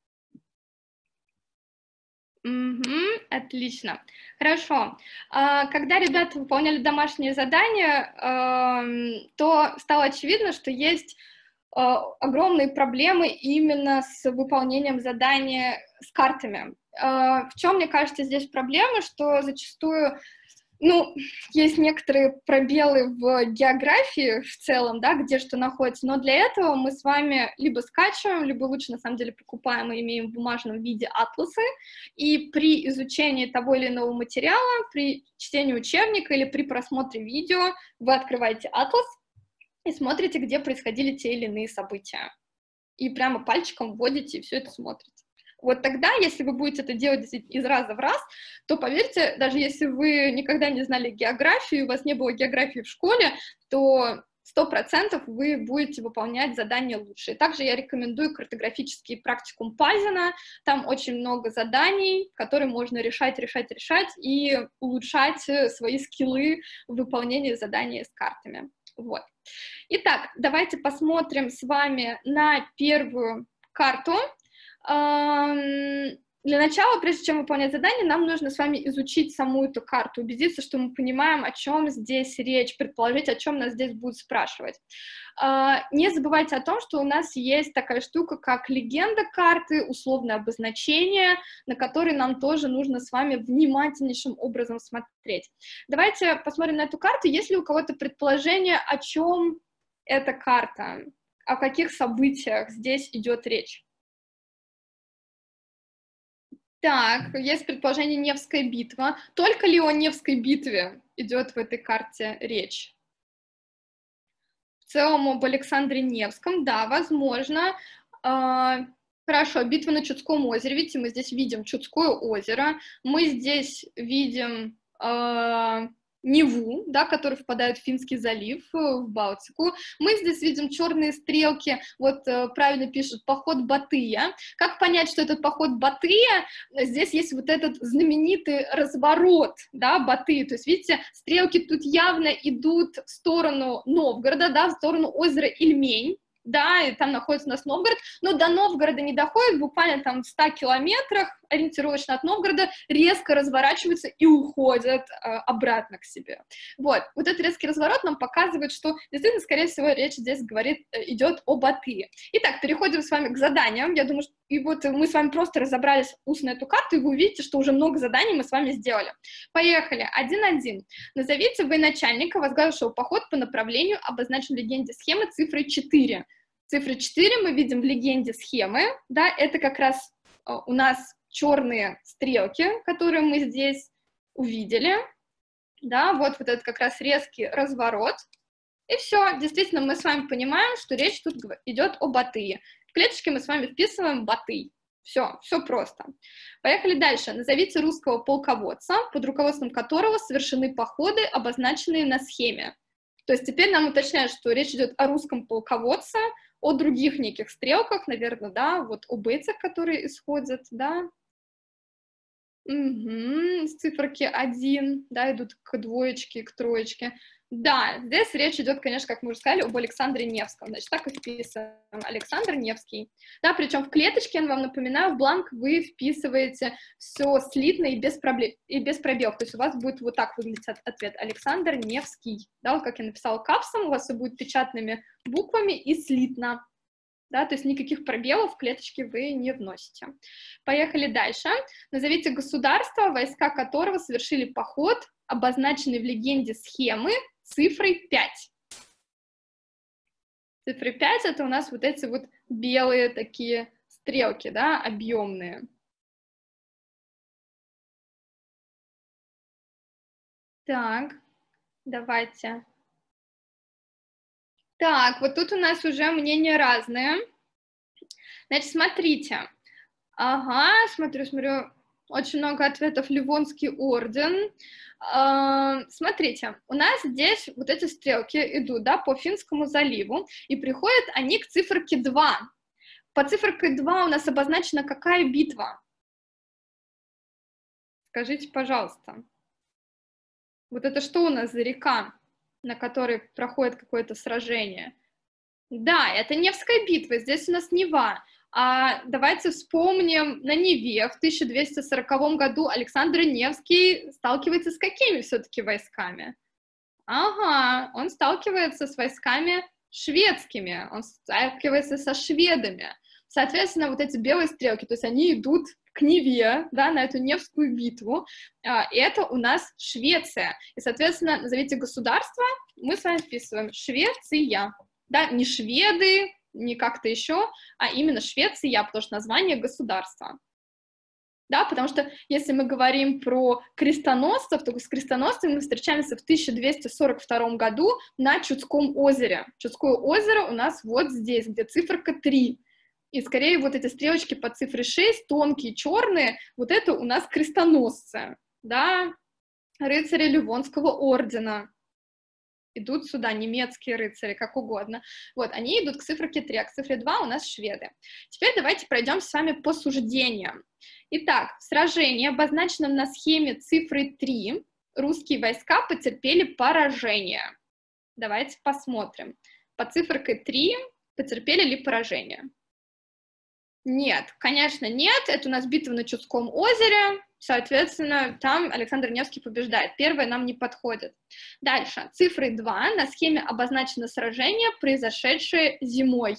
S1: Угу, отлично. Хорошо. Когда ребята выполняли домашнее задание, то стало очевидно, что есть огромные проблемы именно с выполнением задания с картами. В чем, мне кажется, здесь проблема, что зачастую Ну, есть некоторые пробелы в географии в целом, да, где что находится, но для этого мы с вами либо скачиваем, либо лучше, на самом деле, покупаем и имеем в бумажном виде атласы, и при изучении того или иного материала, при чтении учебника или при просмотре видео вы открываете атлас и смотрите, где происходили те или иные события. И прямо пальчиком вводите и все это смотрите. Вот тогда, если вы будете это делать из раза в раз, то, поверьте, даже если вы никогда не знали географию, у вас не было географии в школе, то сто процентов вы будете выполнять задания лучше. И также я рекомендую картографический практикум Пазина. Там очень много заданий, которые можно решать, решать, решать и улучшать свои скиллы в выполнении заданий с картами. Вот. Итак, давайте посмотрим с вами на первую карту. Для начала, прежде чем выполнять задание, нам нужно с вами изучить саму эту карту, убедиться, что мы понимаем, о чем здесь речь, предположить, о чем нас здесь будут спрашивать. Не забывайте о том, что у нас есть такая штука, как легенда карты, условное обозначение, на которые нам тоже нужно с вами внимательнейшим образом смотреть. Давайте посмотрим на эту карту. Есть ли у кого-то предположение, о чем эта карта, о каких событиях здесь идет речь? Так, есть предположение Невская битва. Только ли о Невской битве идет в этой карте речь? В целом об Александре Невском, да, возможно. А, хорошо, битва на Чудском озере. Видите, мы здесь видим Чудское озеро. Мы здесь видим а, Неву, да, который впадает в Финский залив, в Балтику. Мы здесь видим черные стрелки, вот правильно пишут, поход Батыя. Как понять, что этот поход Батыя? Здесь есть вот этот знаменитый разворот, да, Батыя, то есть, видите, стрелки тут явно идут в сторону Новгорода, да, в сторону озера Ильмень. Да, и там находится у нас Новгород, но до Новгорода не доходит, буквально там в ста километрах, ориентировочно от Новгорода, резко разворачиваются и уходят э, обратно к себе. Вот, вот этот резкий разворот нам показывает, что действительно, скорее всего, речь здесь говорит, идет о Батые. Итак, переходим с вами к заданиям. Я думаю, что и вот мы с вами просто разобрались устно эту карту, и вы увидите, что уже много заданий мы с вами сделали. Поехали. один-один. Назовите военачальника, возглавившего поход по направлению, обозначенной в легенде схемы цифрой четыре. Цифра четыре мы видим в легенде схемы, да, это как раз э, у нас черные стрелки, которые мы здесь увидели, да, вот, вот этот как раз резкий разворот, и все, действительно, мы с вами понимаем, что речь тут идет о Батые. В клеточке мы с вами вписываем Батый. Все, все просто. Поехали дальше. Назовите русского полководца, под руководством которого совершены походы, обозначенные на схеме. То есть теперь нам уточняют, что речь идет о русском полководце, о других неких стрелках, наверное, да, вот о бейцах, которые исходят, да. Угу, с циферки один, да, идут к двоечке, к троечке. Да, здесь речь идет, конечно, как мы уже сказали, об Александре Невском. Значит, так и вписываем. Александр Невский. Да, причем в клеточке, я вам напоминаю, в бланк вы вписываете все слитно и без, проблем, и без пробелов. То есть у вас будет вот так выглядеть ответ. Александр Невский. Да, вот как я написала капсом, у вас все будет печатными буквами и слитно. Да, то есть никаких пробелов в клеточке вы не вносите. Поехали дальше. Назовите государство, войска которого совершили поход, обозначенный в легенде схемы, цифрой пять. Цифра пять — это у нас вот эти вот белые такие стрелки, да, объемные. Так, давайте. Так, вот тут у нас уже мнения разные. Значит, смотрите. Ага, смотрю, смотрю. Очень много ответов. Ливонский орден. Uh, смотрите, у нас здесь вот эти стрелки идут, да, по Финскому заливу, и приходят они к циферке два. По циферке два у нас обозначена какая битва? Скажите, пожалуйста. Вот это что у нас за река, на которой проходит какое-то сражение? Да, это Невская битва, здесь у нас Нева. А давайте вспомним, на Неве в тысяча двести сороковом году Александр Невский сталкивается с какими все-таки войсками? Ага, он сталкивается с войсками шведскими, он сталкивается со шведами. Соответственно, вот эти белые стрелки, то есть они идут к Неве, да, на эту Невскую битву. Это у нас Швеция. И, соответственно, назовите государство, мы с вами вписываем Швеция. Да, не шведы, не как-то еще, а именно Швеция, потому что название государства. Да, потому что если мы говорим про крестоносцев, то с крестоносцами мы встречаемся в тысяча двести сорок втором году на Чудском озере. Чудское озеро у нас вот здесь, где циферка три. И скорее вот эти стрелочки по цифре шесть, тонкие, черные, вот это у нас крестоносцы, да, рыцари Ливонского ордена. Идут сюда немецкие рыцари, как угодно. Вот, они идут к циферке три, а к цифре два у нас шведы. Теперь давайте пройдем с вами по суждениям. Итак, в сражении, обозначенном на схеме цифры три, русские войска потерпели поражение. Давайте посмотрим. По циферке три потерпели ли поражение? Нет, конечно, нет. Это у нас битва на Чудском озере. Соответственно, там Александр Невский побеждает. Первое нам не подходит. Дальше. Цифрой два на схеме обозначено сражение, произошедшее зимой.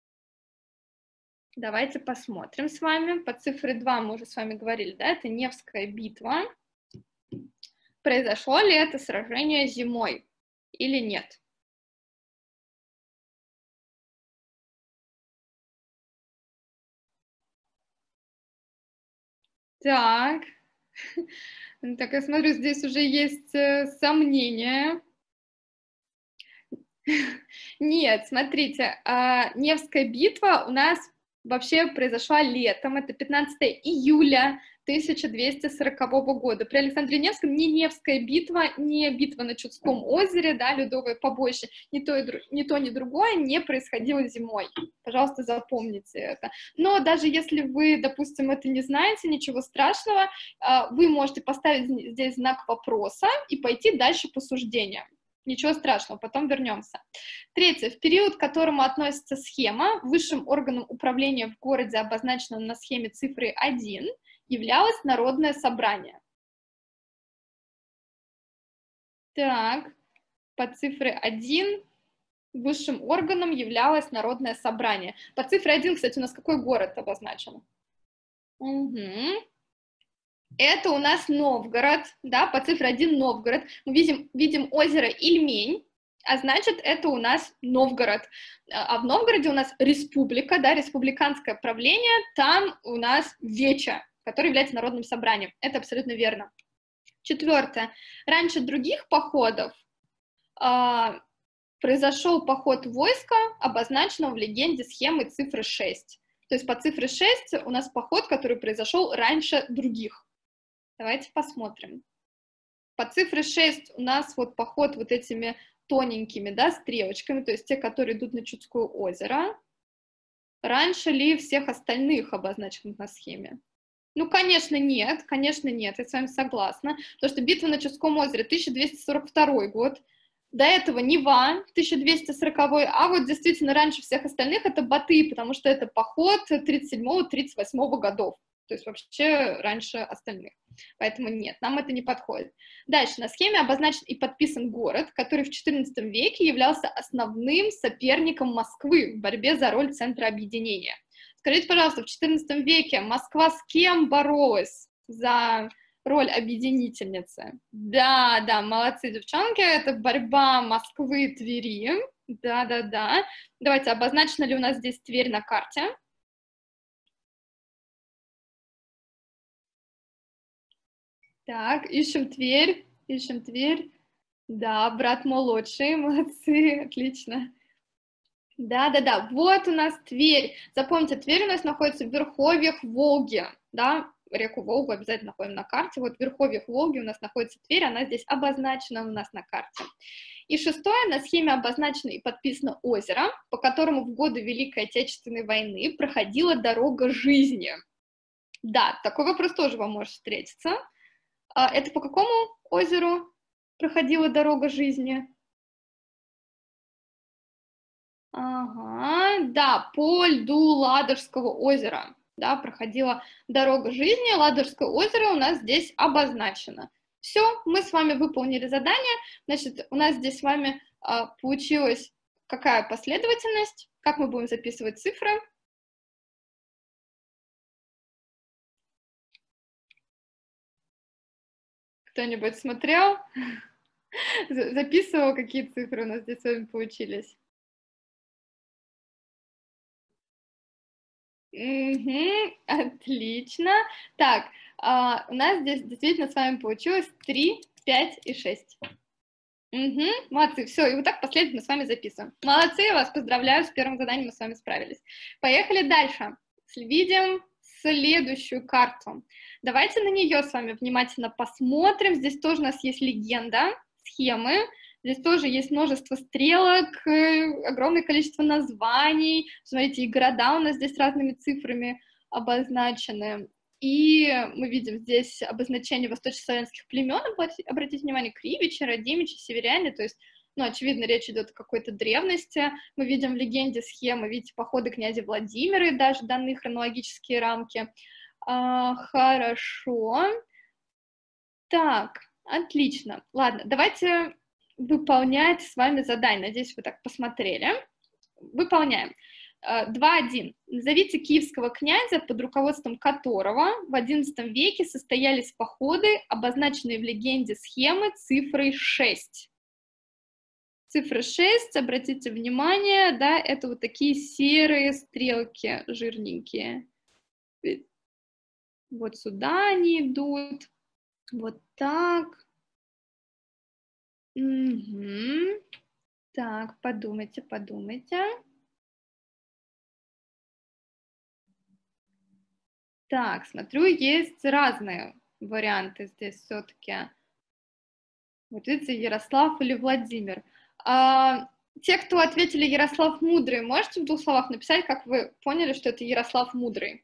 S1: Давайте посмотрим с вами. По цифре два мы уже с вами говорили, да, это Невская битва. Произошло ли это сражение зимой или нет? Так, так я смотрю, здесь уже есть э, сомнения. Нет, смотрите, э, Невская битва у нас вообще произошла летом, это пятнадцатое июля тысяча двести сорокового года. При Александре Невском ни Невская битва, ни битва на Чудском озере, да, ледовое побоище, ни то, и, ни то, ни другое не происходило зимой. Пожалуйста, запомните это. Но даже если вы, допустим, это не знаете, ничего страшного, вы можете поставить здесь знак вопроса и пойти дальше по суждениям. Ничего страшного, потом вернемся. Третье. В период, к которому относится схема, высшим органом управления в городе, обозначенным на схеме цифрой один, являлось народное собрание. Так, по цифре один высшим органом являлось народное собрание. По цифре один, кстати, у нас какой город обозначен? Угу. Это у нас Новгород, да, по цифре один Новгород. Мы видим, видим озеро Ильмень, а значит, это у нас Новгород. А в Новгороде у нас республика, да, республиканское правление, там у нас Вече, который является народным собранием. Это абсолютно верно. Четвертое. Раньше других походов э, произошел поход войска, обозначенного в легенде схемой цифры шесть. То есть по цифре шесть у нас поход, который произошел раньше других. Давайте посмотрим. По цифре шесть у нас вот поход вот этими тоненькими, да, стрелочками, то есть те, которые идут на Чудское озеро. Раньше ли всех остальных, обозначенных на схеме? Ну, конечно, нет, конечно, нет, я с вами согласна. Потому что битва на Чудском озере тысяча двести сорок второй год, до этого Нева тысяча двести сороковой, а вот действительно раньше всех остальных это Батый, потому что это поход тридцать седьмого — тридцать восьмого годов, то есть вообще раньше остальных. Поэтому нет, нам это не подходит. Дальше, на схеме обозначен и подписан город, который в четырнадцатом веке являлся основным соперником Москвы в борьбе за роль центра объединения. Скажите, пожалуйста, в четырнадцатом веке Москва с кем боролась за роль объединительницы? Да, да, молодцы, девчонки, это борьба Москвы и Твери. Да-да-да. Давайте, обозначена ли у нас здесь Тверь на карте? Так, ищем Тверь, ищем Тверь. Да, брат молодший, молодцы, отлично. Да-да-да, вот у нас Тверь. Запомните, Тверь у нас находится в верховьях Волги, да, реку Волгу обязательно находим на карте. Вот в верховьях Волги у нас находится Тверь, она здесь обозначена у нас на карте. И шестое, на схеме обозначено и подписано озеро, по которому в годы Великой Отечественной войны проходила дорога жизни. Да, такой вопрос тоже вам может встретиться. Это по какому озеру проходила дорога жизни? Ага, да, по льду Ладожского озера, да, проходила дорога жизни, Ладожское озеро у нас здесь обозначено. Все, мы с вами выполнили задание, значит, у нас здесь с вами а, получилась какая последовательность, как мы будем записывать цифры. Кто-нибудь смотрел? Записывал, какие цифры у нас здесь с вами получились? Угу, отлично. Так, а, у нас здесь действительно с вами получилось три, пять и шесть. Угу, молодцы, все, и вот так последовательно с вами записываем. Молодцы, я вас поздравляю, с первым заданием мы с вами справились. Поехали дальше. Видим следующую карту. Давайте на нее с вами внимательно посмотрим. Здесь тоже у нас есть легенда, схемы. Здесь тоже есть множество стрелок, огромное количество названий. Смотрите, и города у нас здесь разными цифрами обозначены. И мы видим здесь обозначение восточнославянских племен, обратите внимание, кривичи, радимичи, северяне, то есть, ну, очевидно, речь идет о какой-то древности. Мы видим в легенде схемы, видите, походы князя Владимира и даже данные хронологические рамки. А, хорошо. Так, отлично. Ладно, давайте выполнять с вами задание. Надеюсь, вы так посмотрели. Выполняем. два один. Назовите киевского князя, под руководством которого в одиннадцатом веке состоялись походы, обозначенные в легенде схемы цифрой шесть. Цифра шесть, обратите внимание, да, это вот такие серые стрелки, жирненькие. Вот сюда они идут, вот так. Угу. Так, подумайте, подумайте. Так, смотрю, есть разные варианты здесь все-таки. Вот видите, Ярослав или Владимир. А, те, кто ответили Ярослав Мудрый, можете в двух словах написать, как вы поняли, что это Ярослав Мудрый?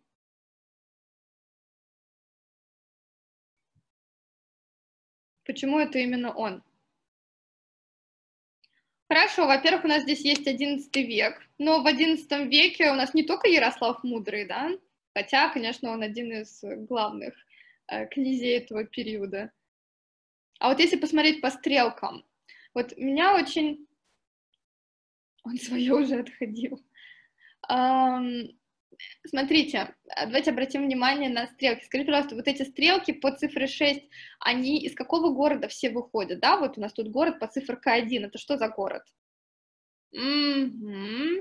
S1: Почему это именно он? Хорошо, во-первых, у нас здесь есть одиннадцатый век, но в одиннадцатом веке у нас не только Ярослав Мудрый, да, хотя, конечно, он один из главных э, князей этого периода. А вот если посмотреть по стрелкам, вот меня очень... Он свое уже отходил. Um, смотрите, давайте обратим внимание на стрелки. Скажите, пожалуйста, вот эти стрелки по цифре шесть, они из какого города все выходят, да? Вот у нас тут город по циферке один, это что за город? Mm-hmm.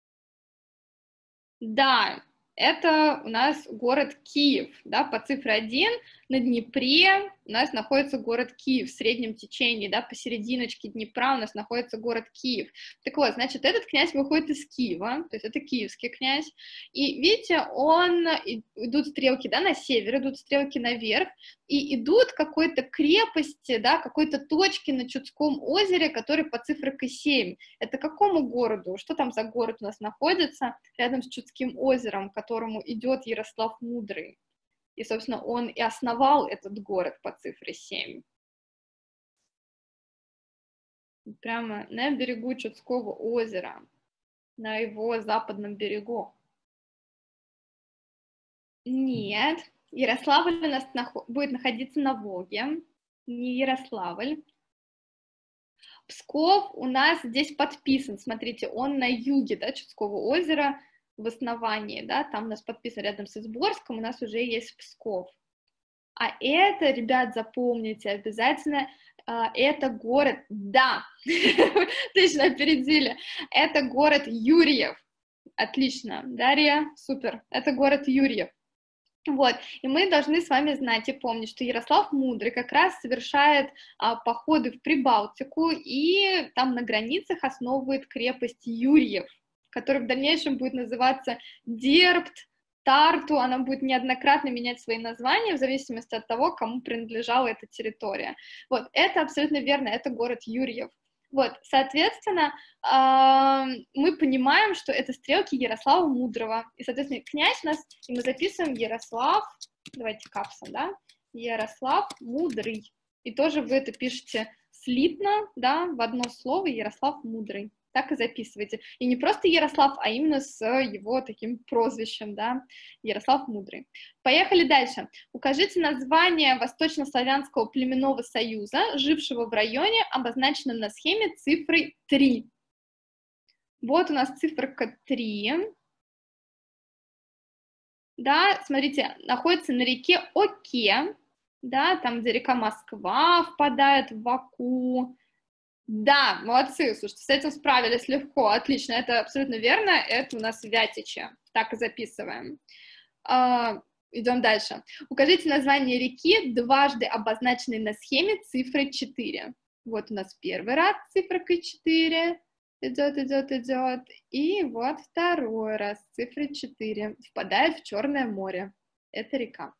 S1: Да, это у нас город Киев, да, по цифре один на Днепре у нас находится город Киев в среднем течении, да, посерединочке Днепра у нас находится город Киев. Так вот, значит, этот князь выходит из Киева, то есть это киевский князь, и видите, он, идут стрелки, да, на север, идут стрелки наверх, и идут к какой-то крепости, да, какой-то точке на Чудском озере, который по циферке семь. Это какому городу? Что там за город у нас находится рядом с Чудским озером, к которому идет Ярослав Мудрый? И, собственно, он и основал этот город по цифре семь. Прямо на берегу Чудского озера, на его западном берегу. Нет, Ярославль у нас нах- будет находиться на Волге, не Ярославль. Псков у нас здесь подписан, смотрите, он на юге, да, Чудского озера, в основании, да, там у нас подписан рядом с Изборском, у нас уже есть Псков. А это, ребят, запомните обязательно, это город, да, точно опередили, это город Юрьев. Отлично, Дарья, супер, это город Юрьев. Вот, и мы должны с вами знать и помнить, что Ярослав Мудрый как раз совершает а, походы в Прибалтику и там на границах основывает крепость Юрьев, которая в дальнейшем будет называться Дербт, Тарту, она будет неоднократно менять свои названия в зависимости от того, кому принадлежала эта территория. Вот, это абсолютно верно, это город Юрьев. Вот, соответственно, мы понимаем, что это стрелки Ярослава Мудрого. И, соответственно, князь у нас, и мы записываем Ярослав, давайте капсом, да, Ярослав Мудрый. И тоже вы это пишете слитно, да, в одно слово Ярослав Мудрый. Так и записывайте. И не просто Ярослав, а именно с его таким прозвищем, да, Ярослав Мудрый. Поехали дальше. Укажите название Восточнославянского племенного союза, жившего в районе, обозначенном на схеме цифрой три. Вот у нас циферка три. Да, смотрите, находится на реке Оке. да, там, где река Москва впадает в Аку. Да, молодцы, слушайте, с этим справились легко, отлично, это абсолютно верно, это у нас Вятичи, так и записываем. А, идем дальше. Укажите название реки, дважды обозначенной на схеме цифрой четыре. Вот у нас первый раз цифрой четыре, идет, идет, идет, и вот второй раз цифрой четыре, впадает в Черное море, это река.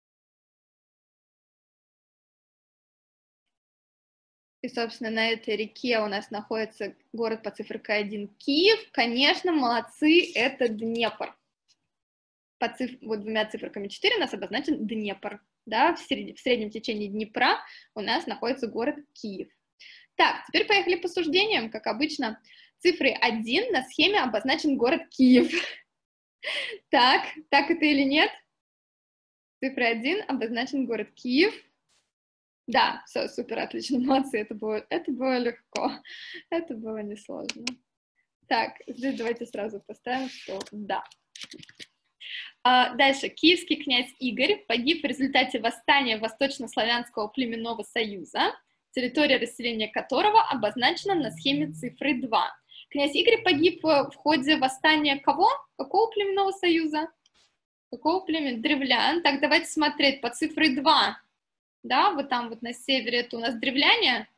S1: И, собственно, на этой реке у нас находится город по циферкой один Киев. Конечно, молодцы, это Днепр. По циф... вот двумя циферками четыре у нас обозначен Днепр. Да? В, сред... в среднем течении Днепра у нас находится город Киев. Так, теперь поехали по суждениям. Как обычно, цифрой один на схеме обозначен город Киев. Так, так это или нет? Цифрой один обозначен город Киев. Да, все, супер, отлично, молодцы, это было, это было легко, это было несложно. Так, здесь давайте сразу поставим, что да. А, дальше, киевский князь Игорь погиб в результате восстания Восточнославянского племенного союза, территория расселения которого обозначена на схеме цифры два. Князь Игорь погиб в ходе восстания кого? Какого племенного союза? Какого племени? Древлян. Так, давайте смотреть по цифре два. Да, вот там вот на севере это у нас древляне,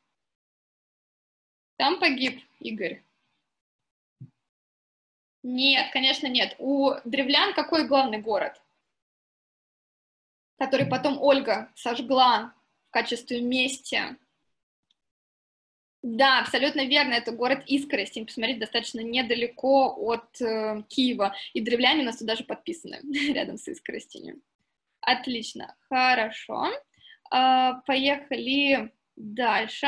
S1: там погиб Игорь. Нет, конечно, нет. У древлян какой главный город? Который потом Ольга сожгла в качестве мести. Да, абсолютно верно, это город Искоростень, посмотрите, достаточно недалеко от э, Киева, и древляне у нас тут даже подписаны рядом с Искоростенью. Отлично, хорошо. Поехали дальше.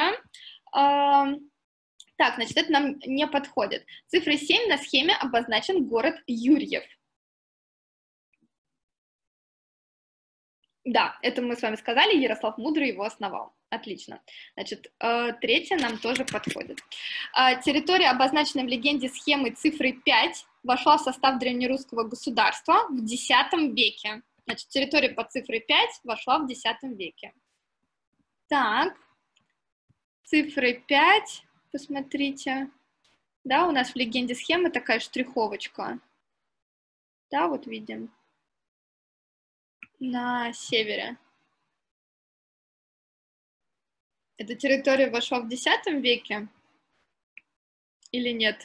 S1: Так, значит, это нам не подходит. Цифрой семь на схеме обозначен город Юрьев. Да, это мы с вами сказали, Ярослав Мудрый его основал. Отлично. Значит, третье нам тоже подходит. Территория, обозначенная в легенде схемой цифрой пять, вошла в состав древнерусского государства в десятом веке. Значит, территория под цифрой пять вошла в десятом веке. Так, цифрой пять, посмотрите. Да, у нас в легенде схемы такая штриховочка. Да, вот видим. На севере. Эта территория вошла в десятом веке или нет?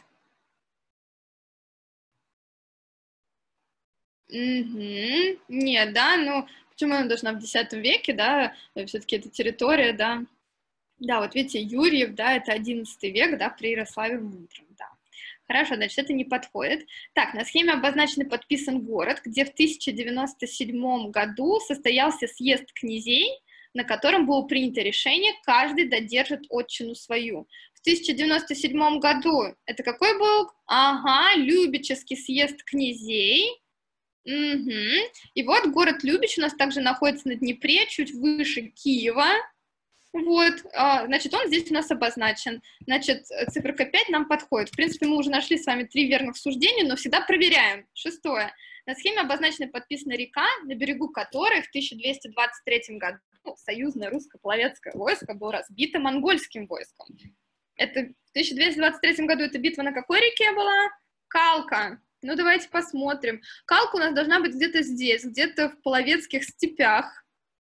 S1: Угу. Нет, да, ну, почему она должна в десятом веке, да, все-таки это территория, да. Да, вот видите, Юрьев, да, это одиннадцатый век, да, при Ярославе Мудром, да. Хорошо, значит, это не подходит. Так, на схеме обозначен и подписан город, где в тысяча девяносто седьмом году состоялся съезд князей, на котором было принято решение, каждый додержит отчину свою. В тысяча девяносто седьмом году, это какой был? Ага, Любечевский съезд князей. Угу. И вот город Любич у нас также находится на Днепре, чуть выше Киева. Вот, значит, он здесь у нас обозначен. Значит, циферка пять нам подходит. В принципе, мы уже нашли с вами три верных суждения, но всегда проверяем. Шестое. На схеме обозначена и подписана река, на берегу которой в тысяча двести двадцать третьем году союзное русско-половецкое войско было разбито монгольским войском. Это в тысяча двести двадцать третьем году эта битва на какой реке была? Калка. Ну, давайте посмотрим. Калка у нас должна быть где-то здесь, где-то в половецких степях.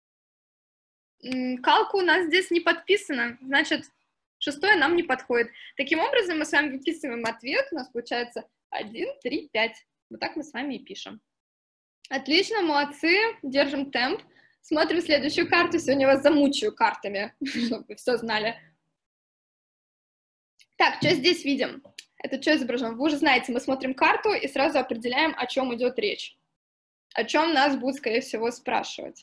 S1: Калка у нас здесь не подписана, значит, шестое нам не подходит. Таким образом, мы с вами выписываем ответ, у нас получается один, три, пять. Вот так мы с вами и пишем. Отлично, молодцы, держим темп. Смотрим следующую карту, сегодня я вас замучаю картами, чтобы вы все знали. Так, что здесь видим? Это что изображено? Вы уже знаете, мы смотрим карту и сразу определяем, о чем идет речь. О чем нас будут, скорее всего, спрашивать.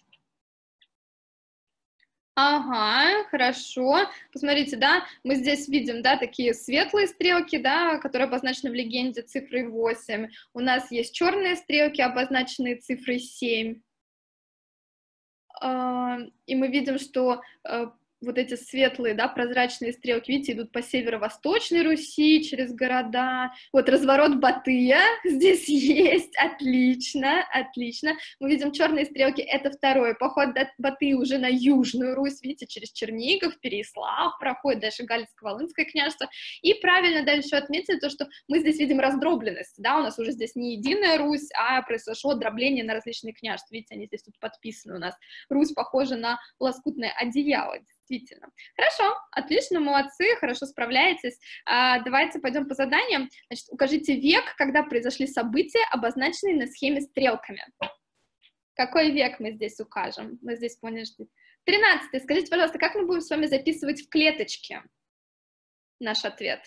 S1: Ага, хорошо. Посмотрите, да, мы здесь видим, да, такие светлые стрелки, да, которые обозначены в легенде цифрой восемь. У нас есть черные стрелки, обозначенные цифрой семь. И мы видим, что вот эти светлые, да, прозрачные стрелки, видите, идут по северо-восточной Руси, через города. Вот разворот Батыя здесь есть, отлично, отлично. Мы видим черные стрелки, это второй поход Батыя уже на Южную Русь, видите, через Чернигов, Переяслав проходит, дальше Галицко-Волынское княжество. И правильно дальше отметили то, что мы здесь видим раздробленность, да, у нас уже здесь не единая Русь, а произошло дробление на различные княжества. Видите, они здесь тут подписаны у нас. Русь похожа на лоскутное одеяло, действительно. Хорошо, отлично, молодцы, хорошо справляетесь. А, давайте пойдем по заданиям. Значит, укажите век, когда произошли события, обозначенные на схеме стрелками. Какой век мы здесь укажем? Мы здесь поняли, что... тринадцатый. Скажите, пожалуйста, как мы будем с вами записывать в клеточке наш ответ?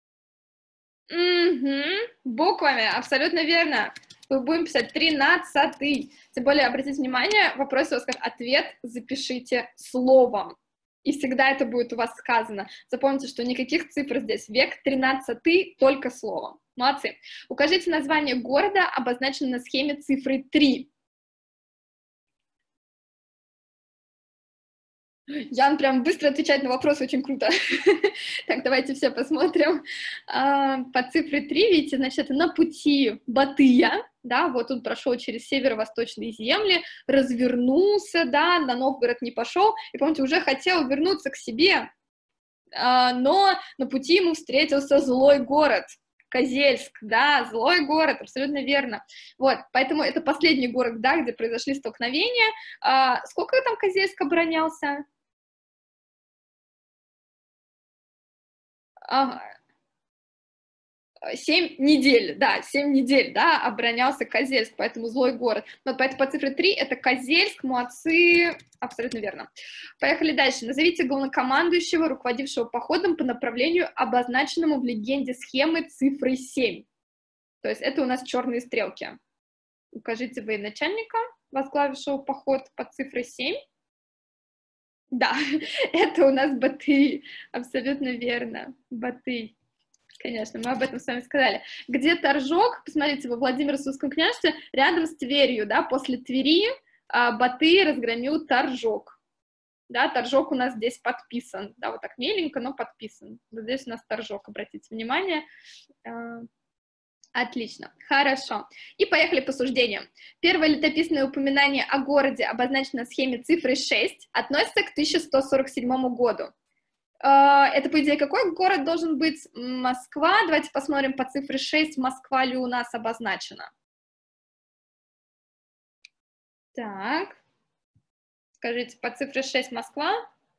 S1: Угу, буквами, абсолютно верно. Мы будем писать тринадцатый. Тем более, обратите внимание, в вопросе у вас скажет ответ запишите словом. И всегда это будет у вас сказано. Запомните, что никаких цифр здесь. Век тринадцатый, только словом. Молодцы. Укажите название города, обозначенное на схеме цифры три. Ян прям быстро отвечает на вопрос, очень круто. Так, давайте все посмотрим. По цифре три, видите, значит, это на пути Батыя, да, вот он прошел через северо-восточные земли, развернулся, да, на Новгород не пошел, и, помните, уже хотел вернуться к себе, но на пути ему встретился злой город, Козельск, да, злой город, абсолютно верно. Вот, поэтому это последний город, да, где произошли столкновения. Сколько там Козельск оборонялся? Ага. Семь недель, да, семь недель, да, оборонялся Козельск, поэтому злой город. Вот поэтому по цифре три это Козельск, молодцы, абсолютно верно. Поехали дальше. Назовите главнокомандующего, руководившего походом по направлению, обозначенному в легенде схемы цифрой семь. То есть это у нас черные стрелки. Укажите военачальника, возглавившего поход по цифре семь. Да, это у нас Батый, абсолютно верно, Батый. Конечно, мы об этом с вами сказали. Где Торжок? Посмотрите, во Владимирском княжестве, рядом с Тверью, да, после Твери Батый разгромил Торжок. Да, Торжок у нас здесь подписан, да, вот так меленько, но подписан. Вот здесь у нас Торжок, обратите внимание. Отлично, хорошо. И поехали по суждениям. Первое летописное упоминание о городе, обозначено на схеме цифры шесть, относится к тысяча сто сорок седьмому году. Это, по идее, какой город должен быть? Москва. Давайте посмотрим по цифре шесть, Москва ли у нас обозначена. Так, скажите, по цифре шесть Москва?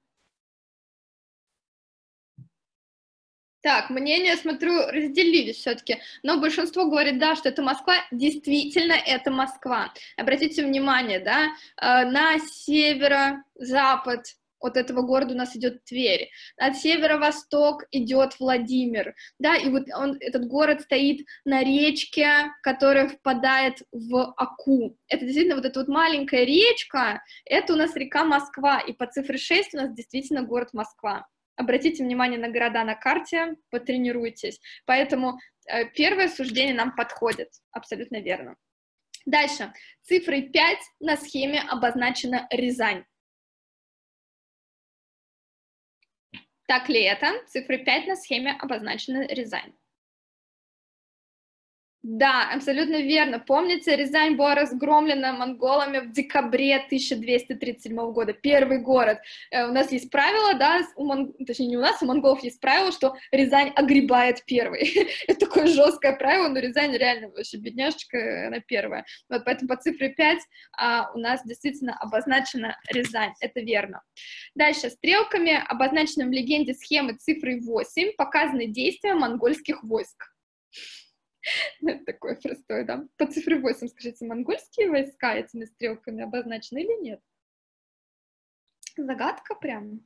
S1: Так, мнения, смотрю, разделились все-таки, но большинство говорит, да, что это Москва, действительно это Москва. Обратите внимание, да, на северо-запад от этого города у нас идет Тверь, от северо-восток идет Владимир, да, и вот он, этот город стоит на речке, которая впадает в Оку. Это действительно вот эта вот маленькая речка, это у нас река Москва, и по цифре шесть у нас действительно город Москва. Обратите внимание на города на карте, потренируйтесь. Поэтому э, первое суждение нам подходит, абсолютно верно. Дальше. Цифрой пять на схеме обозначена Рязань. Так ли это? Цифрой пять на схеме обозначена Рязань. Да, абсолютно верно. Помните, Рязань была разгромлена монголами в декабре тысяча двести тридцать седьмого года. Первый город. У нас есть правило, да, у мон... точнее не у нас, у монголов есть правило, что Рязань огребает первый. Это такое жесткое правило, но Рязань реально вообще бедняжечка, она первая. Вот поэтому по цифре пять а, у нас действительно обозначена Рязань. Это верно. Дальше. Стрелками, обозначенными в легенде схемы цифрой восемь, показаны действия монгольских войск. Это такое простое, да? По цифре восемь, скажите, монгольские войска этими стрелками обозначены или нет? Загадка прям.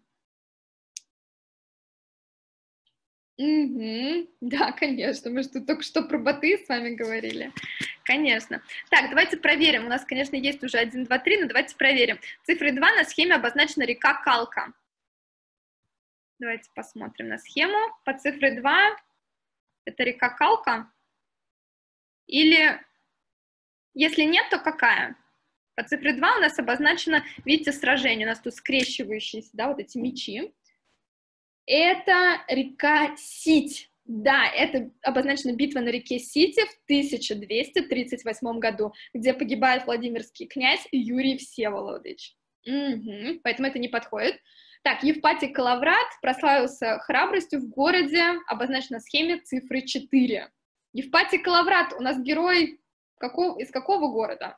S1: Угу, да, конечно, мы же тут только что про Батый с вами говорили. Конечно. Так, давайте проверим. У нас, конечно, есть уже один, два, три, но давайте проверим. Цифрой два на схеме обозначена река Калка. Давайте посмотрим на схему. По цифре два это река Калка. Или, если нет, то какая? По цифре два у нас обозначено, видите, сражение, у нас тут скрещивающиеся, да, вот эти мечи. Это река Сить. Да, это обозначена битва на реке Сити в тысяча двести тридцать восьмом году, где погибает Владимирский князь Юрий Всеволодович. Угу, поэтому это не подходит. Так, Евпатий Калаврат прославился храбростью в городе, обозначена на схеме цифры четыре. Евпатий Калаврат у нас герой какого, из какого города?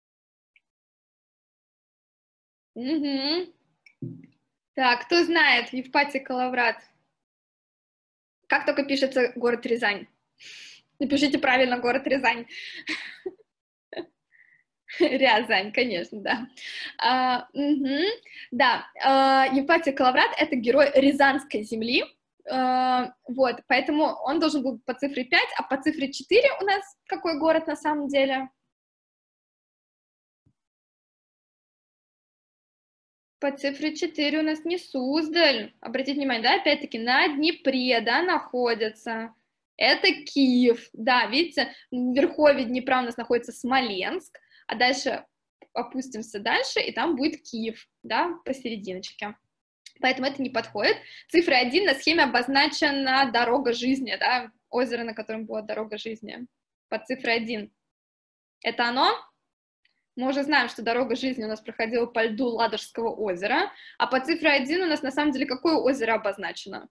S1: Угу. Так, кто знает Евпатий Калаврат? Как только пишется город Рязань? Напишите правильно город Рязань. Рязань, конечно, да. А, угу. Да, а, Евпатий Калаврат — это герой Рязанской земли, а, вот, поэтому он должен был по цифре пять, а по цифре четыре у нас какой город на самом деле? По цифре четыре у нас не Суздаль. Обратите внимание, да, опять-таки на Днепре, да, находится. Это Киев, да, видите, в верховье Днепра у нас находится Смоленск, а дальше опустимся дальше, и там будет Киев, да, посерединочке. Поэтому это не подходит. Цифра один на схеме обозначена дорога жизни, да, озеро, на котором была дорога жизни. Под цифрой один. Это оно? Мы уже знаем, что дорога жизни у нас проходила по льду Ладожского озера, а по цифре один у нас на самом деле какое озеро обозначено?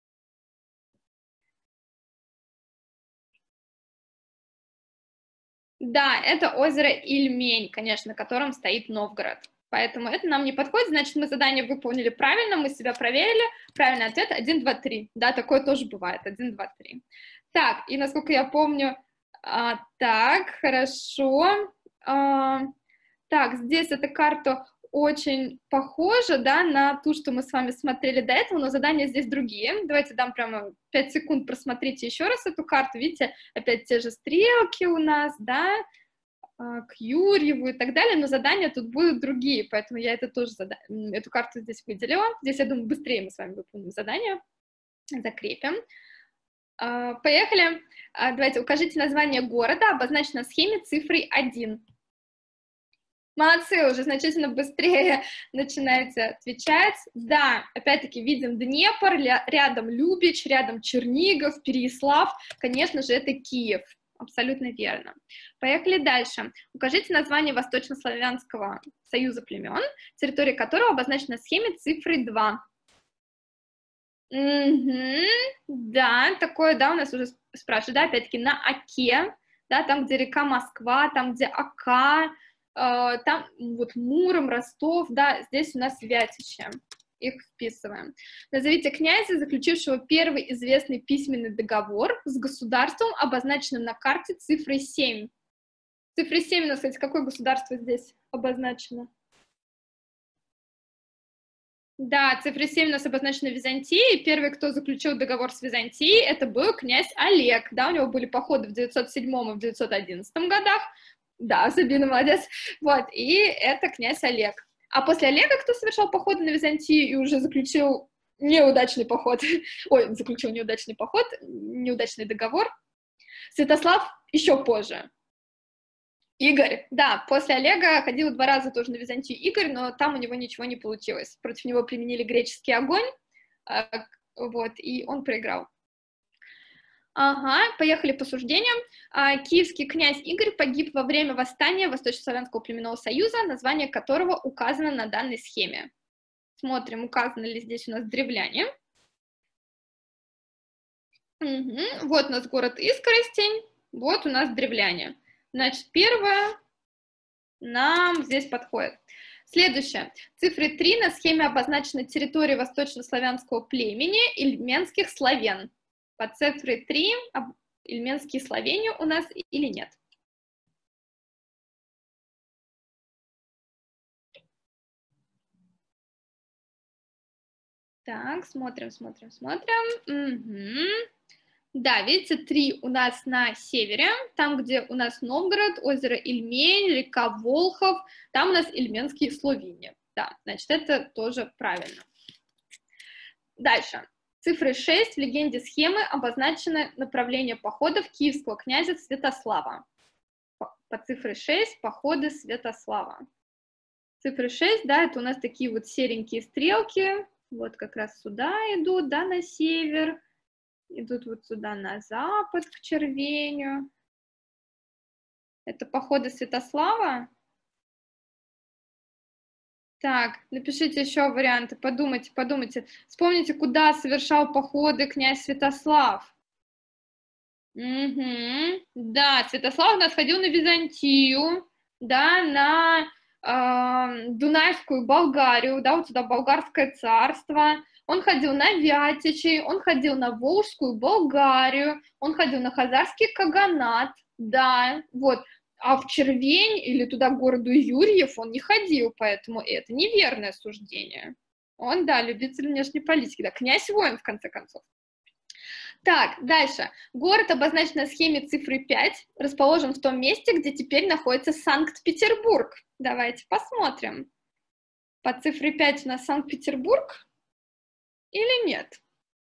S1: Да, это озеро Ильмень, конечно, на котором стоит Новгород. Поэтому это нам не подходит, значит, мы задание выполнили правильно, мы себя проверили. Правильный ответ один, два, три. Да, такое тоже бывает, один, два, три. Так, и насколько я помню, а, так, хорошо. А, так, здесь эта карта очень похожа, да, на ту, что мы с вами смотрели до этого, но задания здесь другие. Давайте дам прямо пять секунд, просмотрите еще раз эту карту. Видите, опять те же стрелки у нас, да, к Юрьеву и так далее, но задания тут будут другие, поэтому я это тоже зада... эту карту здесь выделила. Здесь, я думаю, быстрее мы с вами выполним задание. Закрепим. Поехали. Давайте, укажите название города, обозначено на схеме цифрой один. Молодцы, уже значительно быстрее начинаете отвечать. Да, опять-таки видим Днепр, рядом Любич, рядом Чернигов, Переяслав. Конечно же, это Киев. Абсолютно верно. Поехали дальше. Укажите название Восточнославянского союза племен, территория которого обозначена на схеме цифрой два. Угу. Да, такое, да, у нас уже спрашивают, да, опять-таки на Оке, да, там, где река Москва, там, где Ока, э, там вот Муром, Ростов, да, здесь у нас Вятичи. Их вписываем. Назовите князя, заключившего первый известный письменный договор с государством, обозначенным на карте цифрой семь. Цифрой семь у нас, кстати, какое государство здесь обозначено? Да, цифрой семь у нас обозначена Византия, и первый, кто заключил договор с Византией, это был князь Олег. Да, у него были походы в девятьсот седьмом и в девятьсот одиннадцатом годах. Да, Сабина молодец. Вот, и это князь Олег. А после Олега кто совершал походы на Византию и уже заключил неудачный поход? Ой, заключил неудачный поход, неудачный договор. Святослав еще позже. Игорь, да, после Олега ходил два раза тоже на Византию Игорь, но там у него ничего не получилось. Против него применили греческий огонь, вот, и он проиграл. Ага, поехали по суждениям. Киевский князь Игорь погиб во время восстания Восточнославянского племенного союза, название которого указано на данной схеме. Смотрим, указаны ли здесь у нас древляне. Угу. Вот у нас город Искоростень, вот у нас древляне. Значит, первое нам здесь подходит. Следующее. Цифрой три на схеме обозначена территория восточнославянского племени ильменских славян. По цифре три ильменские славяне у нас или нет? Так, смотрим, смотрим, смотрим. Угу. Да, видите, три у нас на севере, там, где у нас Новгород, озеро Ильмень, река Волхов, там у нас ильменские славяне. Да, значит, это тоже правильно. Дальше. Цифрой шесть в легенде схемы обозначено направление походов киевского князя Святослава. по цифре шесть походы Святослава. Цифра шесть, да, это у нас такие вот серенькие стрелки, вот как раз сюда идут, да, на север, идут вот сюда на запад, к Червеню. Это походы Святослава. Так, напишите еще варианты, подумайте, подумайте. Вспомните, куда совершал походы князь Святослав. Угу. Да, Святослав у нас ходил на Византию, да, на э, Дунайскую Болгарию, да, вот сюда Болгарское царство. Он ходил на Вятичей, он ходил на Волжскую Болгарию, он ходил на Хазарский Каганат, да, вот. А в Червень или туда к городу Юрьев он не ходил, поэтому это неверное суждение. Он, да, любитель внешней политики, да, князь-воин, в конце концов. Так, дальше. Город обозначен на схеме цифры пять, расположен в том месте, где теперь находится Санкт-Петербург. Давайте посмотрим. По цифре пять у нас Санкт-Петербург или нет?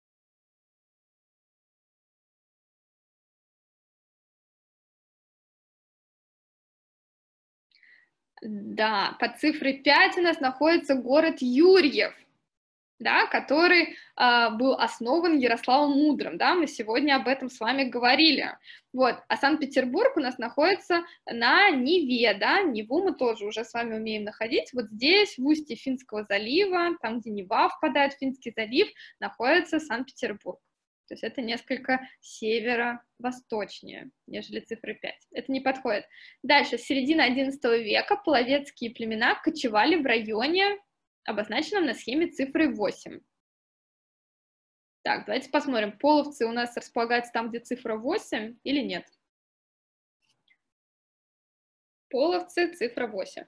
S1: Да, по цифре пять у нас находится город Юрьев, да, который э, был основан Ярославом Мудрым, да, мы сегодня об этом с вами говорили. Вот, а Санкт-Петербург у нас находится на Неве, да, Неву мы тоже уже с вами умеем находить. Вот здесь, в устье Финского залива, там, где Нева впадает в Финский залив, находится Санкт-Петербург. То есть это несколько северо-восточнее, нежели цифра пять. Это не подходит. Дальше, с середины одиннадцатого века половецкие племена кочевали в районе, обозначенном на схеме цифрой восемь. Так, давайте посмотрим, половцы у нас располагаются там, где цифра восемь, или нет? Половцы, цифра восемь.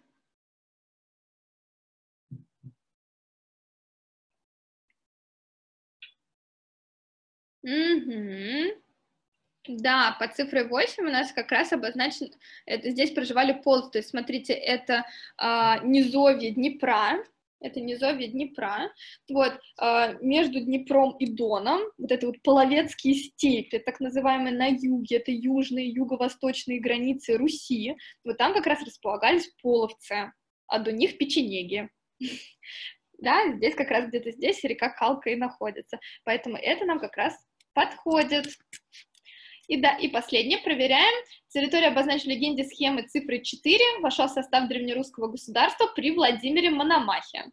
S1: Угу. Да, по цифре восемь у нас как раз обозначен, это, здесь проживали половцы, то есть смотрите, это а, низовье Днепра, это низовье Днепра, вот, а, между Днепром и Доном, вот это вот половецкие степи, так называемые на юге, это южные, юго-восточные границы Руси, вот там как раз располагались половцы, а до них печенеги. Да, здесь как раз где-то здесь река Калка и находится, поэтому это нам как раз подходит. И да, и последнее, проверяем. Территория обозначена в легенде схемы цифры четыре, вошел в состав древнерусского государства при Владимире Мономахе.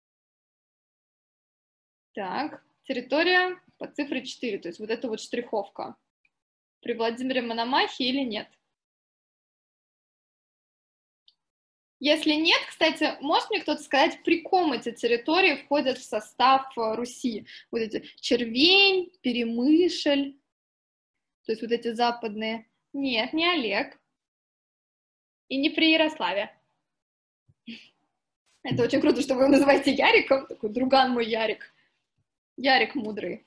S1: Так, территория по цифре четыре, то есть вот эта вот штриховка. При Владимире Мономахе или нет? Если нет, кстати, может мне кто-то сказать, при ком эти территории входят в состав Руси? Вот эти Червень, Перемышль. То есть вот эти западные. Нет, не Олег. И не при Ярославе. Это очень круто, что вы его называете Яриком. Такой друган мой Ярик. Ярик мудрый.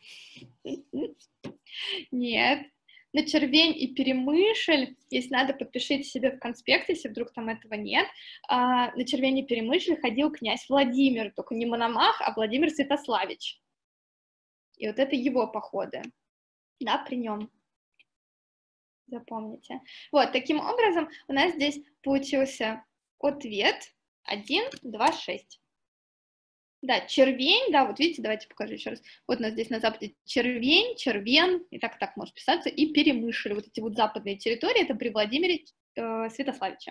S1: Нет. На Червень и Перемышль, если надо, подпишите себе в конспекте, если вдруг там этого нет. А, на Червень и Перемышль ходил князь Владимир, только не Мономах, а Владимир Святославич. И вот это его походы. Да, при нем. Запомните. Вот, таким образом у нас здесь получился ответ один, два, шесть. Да, Червень, да, вот видите, давайте покажу еще раз. Вот у нас здесь на западе Червень, Червен, и так так может писаться, и Перемышль. Вот эти вот западные территории, это при Владимире э, Святославиче.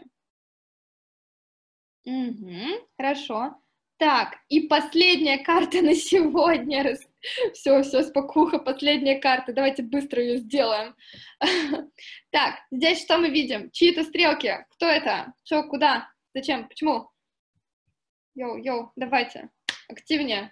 S1: Угу, хорошо. Так, и последняя карта на сегодня. Все, все, спокуха, последняя карта. Давайте быстро ее сделаем. Так, здесь что мы видим? Чьи-то стрелки. Кто это? Что, куда? Зачем? Почему? Йоу, йоу, давайте. Активнее.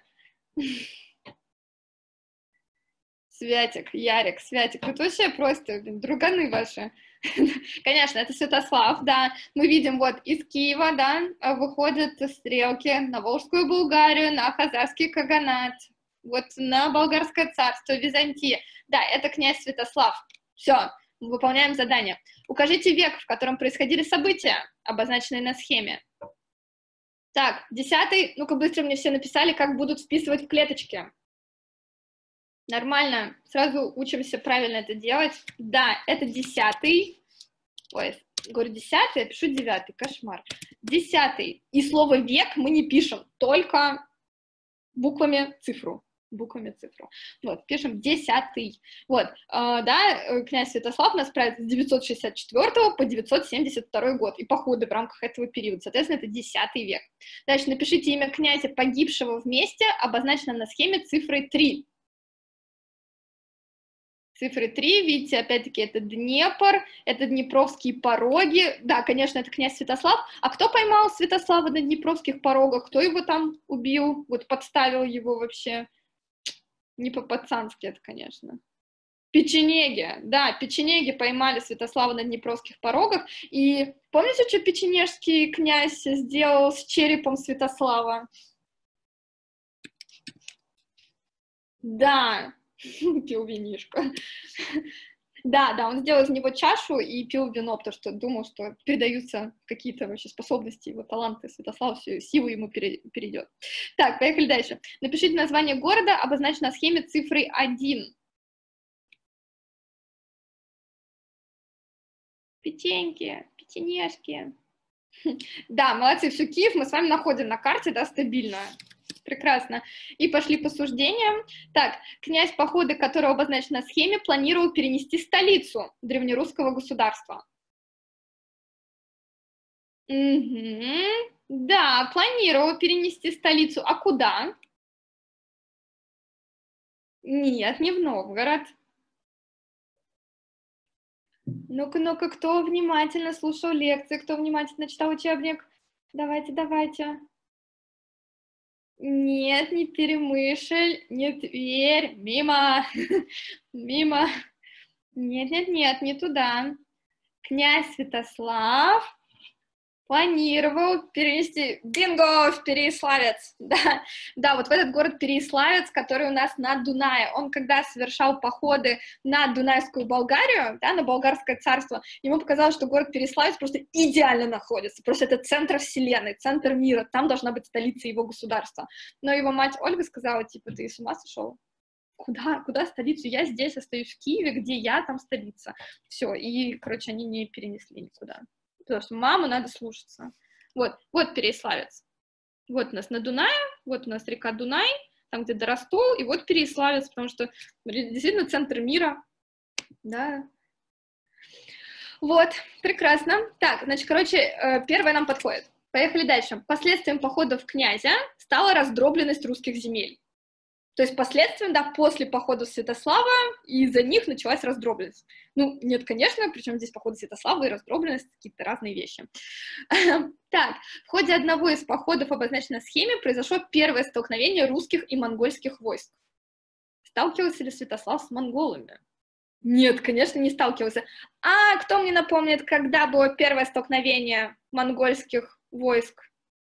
S1: Святик, Ярик, Святик. Это вообще просто друганы ваши. Конечно, это Святослав, да. Мы видим вот из Киева, да, выходят стрелки на Волжскую Болгарию, на Хазарский Каганат, вот на Болгарское царство, Византия. Да, это князь Святослав. Все, выполняем задание. Укажите век, в котором происходили события, обозначенные на схеме. Так, десятый, ну-ка быстро мне все написали, как будут вписывать в клеточки. Нормально, сразу учимся правильно это делать. Да, это десятый, ой, говорю десятый, я пишу девятый, кошмар. Десятый. И слово «век» мы не пишем, только буквами цифру. Буквами цифру. Вот, пишем десятый. Вот, э, да, князь Святослав нас правит с девятьсот шестьдесят четвёртого по девятьсот семьдесят второй год, и походы в рамках этого периода. Соответственно, это десятый век. Дальше напишите имя князя, погибшего вместе, обозначенном на схеме цифрой три. Цифры три, видите, опять-таки, это Днепр, это Днепровские пороги. Да, конечно, это князь Святослав. А кто поймал Святослава на Днепровских порогах? Кто его там убил? Вот подставил его вообще? Не по-пацански это, конечно. Печенеги, да, печенеги поймали Святослава на Днепровских порогах. И помните, что печенежский князь сделал с черепом Святослава? Да. Пил винишко. Да, да, он сделал из него чашу и пил вино, потому что думал, что передаются какие-то вообще способности, его таланты, Святослав, всю силу ему перейдет. Так, поехали дальше. Напишите название города, обозначенное на схеме цифрой один. Печеньки, печенежки. Да, молодцы, все, Киев мы с вами находим на карте, да, стабильно. Прекрасно. И пошли по суждениям. Так, князь, походы которого обозначены на схеме, планировал перенести столицу древнерусского государства. Угу. Да, планировал перенести столицу. А куда? Нет, не в Новгород. Ну-ка, ну-ка, кто внимательно слушал лекции, кто внимательно читал учебник? Давайте, давайте. Нет, не Перемышль, не Тверь, мимо, мимо. Нет, нет, нет, не туда. Князь Святослав планировал перенести, бинго, в Переяславец, да, да, вот в этот город Переяславец, который у нас на Дунае, он когда совершал походы на Дунайскую Болгарию, да, на Болгарское царство, ему показалось, что город Переяславец просто идеально находится, просто это центр вселенной, центр мира, там должна быть столица его государства, но его мать Ольга сказала, типа, ты с ума сошел? Куда, куда столицу? Я здесь остаюсь в Киеве, где я, там столица. Все, и, короче, они не перенесли никуда. Потому что маму надо слушаться. Вот, вот Переяславец. Вот у нас на Дунае, вот у нас река Дунай, там, где Доростол, и вот Переяславец, потому что действительно центр мира, да. Вот, прекрасно. Так, значит, короче, первое нам подходит. Поехали дальше. Последствием походов князя стала раздробленность русских земель. То есть последствием, да, после похода Святослава из-за них началась раздробленность. Ну, нет, конечно, причем здесь походы Святослава и раздробленность, какие-то разные вещи. Так, в ходе одного из походов, обозначенной на схеме, произошло первое столкновение русских и монгольских войск. Сталкивался ли Святослав с монголами? Нет, конечно, не сталкивался. А кто мне напомнит, когда было первое столкновение монгольских войск?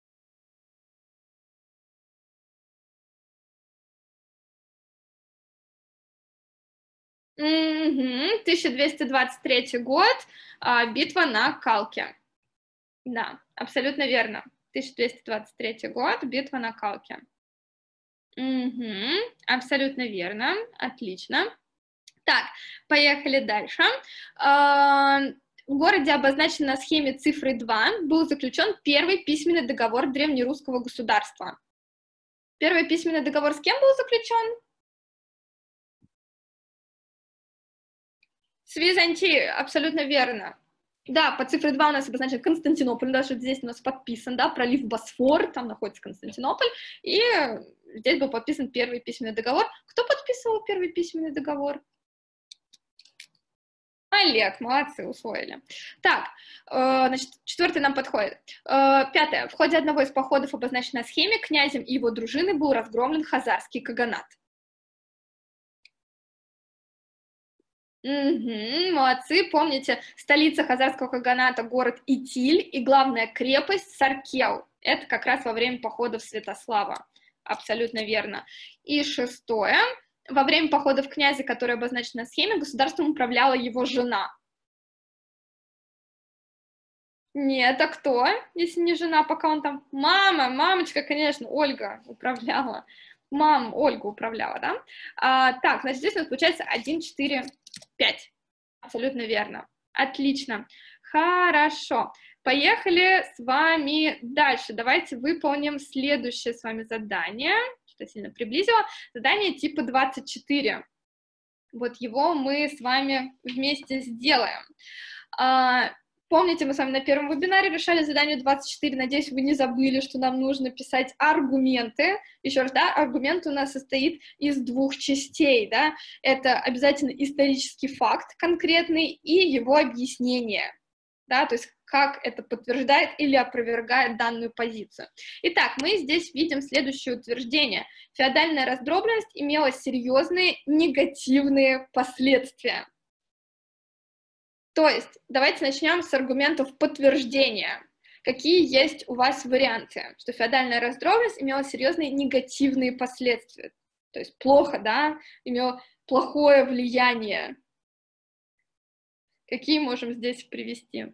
S1: Угу. тысяча двести двадцать третий год, а, битва на Калке. Да, абсолютно верно. тысяча двести двадцать третий год, битва на Калке. Угу. Абсолютно верно, отлично. Так, поехали дальше. А, в городе, обозначенном на схеме цифрой два, был заключен первый письменный договор древнерусского государства. Первый письменный договор с кем был заключен? С Византией, абсолютно верно. Да, по цифре два у нас обозначен Константинополь, даже здесь у нас подписан, да, пролив Босфор, там находится Константинополь, и здесь был подписан первый письменный договор. Кто подписывал первый письменный договор? Олег, молодцы, усвоили. Так, э, значит, четвертый нам подходит. Э, пятое. В ходе одного из походов, обозначенной на схеме, князем и его дружиной был разгромлен хазарский каганат. Угу, молодцы, помните, столица хазарского каганата — город Итиль, и главная крепость — Саркел. Это как раз во время походов Святослава. Абсолютно верно. И шестое. Во время походов князя, который обозначен на схеме, государством управляла его жена. Нет, а кто, если не жена, пока он там? Мама, мамочка, конечно, Ольга управляла. Мама Ольга управляла, да? А, так, значит, здесь у нас получается один, четыре, пять. Абсолютно верно. Отлично. Хорошо. Поехали с вами дальше. Давайте выполним следующее с вами задание. Что-то сильно приблизила. Задание типа двадцать четыре. Вот его мы с вами вместе сделаем. А, помните, мы с вами на первом вебинаре решали задание двадцать четыре. Надеюсь, вы не забыли, что нам нужно писать аргументы. Еще раз, да, аргумент у нас состоит из двух частей, да. Это обязательно исторический факт конкретный и его объяснение, да, то есть как это подтверждает или опровергает данную позицию. Итак, мы здесь видим следующее утверждение. Феодальная раздробленность имела серьезные негативные последствия. То есть, давайте начнем с аргументов подтверждения. Какие есть у вас варианты? Что феодальная раздробленность имела серьезные негативные последствия. То есть плохо, да, имела плохое влияние. Какие можем здесь привести?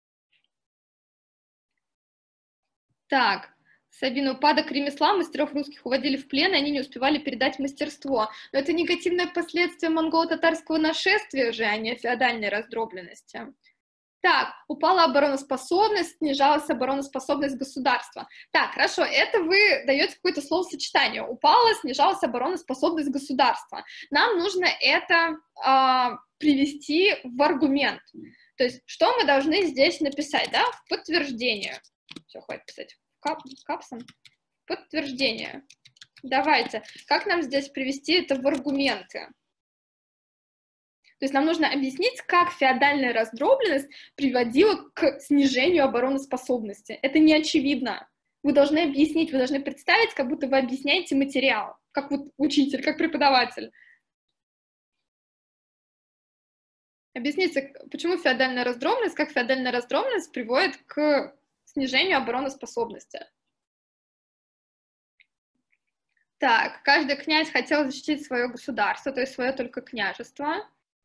S1: Так, Сабина, упадок ремесла, мастеров русских уводили в плен, и они не успевали передать мастерство. Но это негативное последствие монголо-татарского нашествия же, а не феодальной раздробленности. Так, упала обороноспособность, снижалась обороноспособность государства. Так, хорошо, это вы даете какое-то словосочетание. Упала, снижалась обороноспособность государства. Нам нужно это э, привести в аргумент. То есть, что мы должны здесь написать, да, в подтверждение. Все, хватит писать кап, капсом. Подтверждение. Давайте. Как нам здесь привести это в аргументы? То есть нам нужно объяснить, как феодальная раздробленность приводила к снижению обороноспособности. Это не очевидно. Вы должны объяснить, вы должны представить, как будто вы объясняете материал, как вот учитель, как преподаватель. Объясните, почему феодальная раздробленность, как феодальная раздробленность приводит к снижению обороноспособности. Так, каждый князь хотел защитить свое государство, то есть свое только княжество.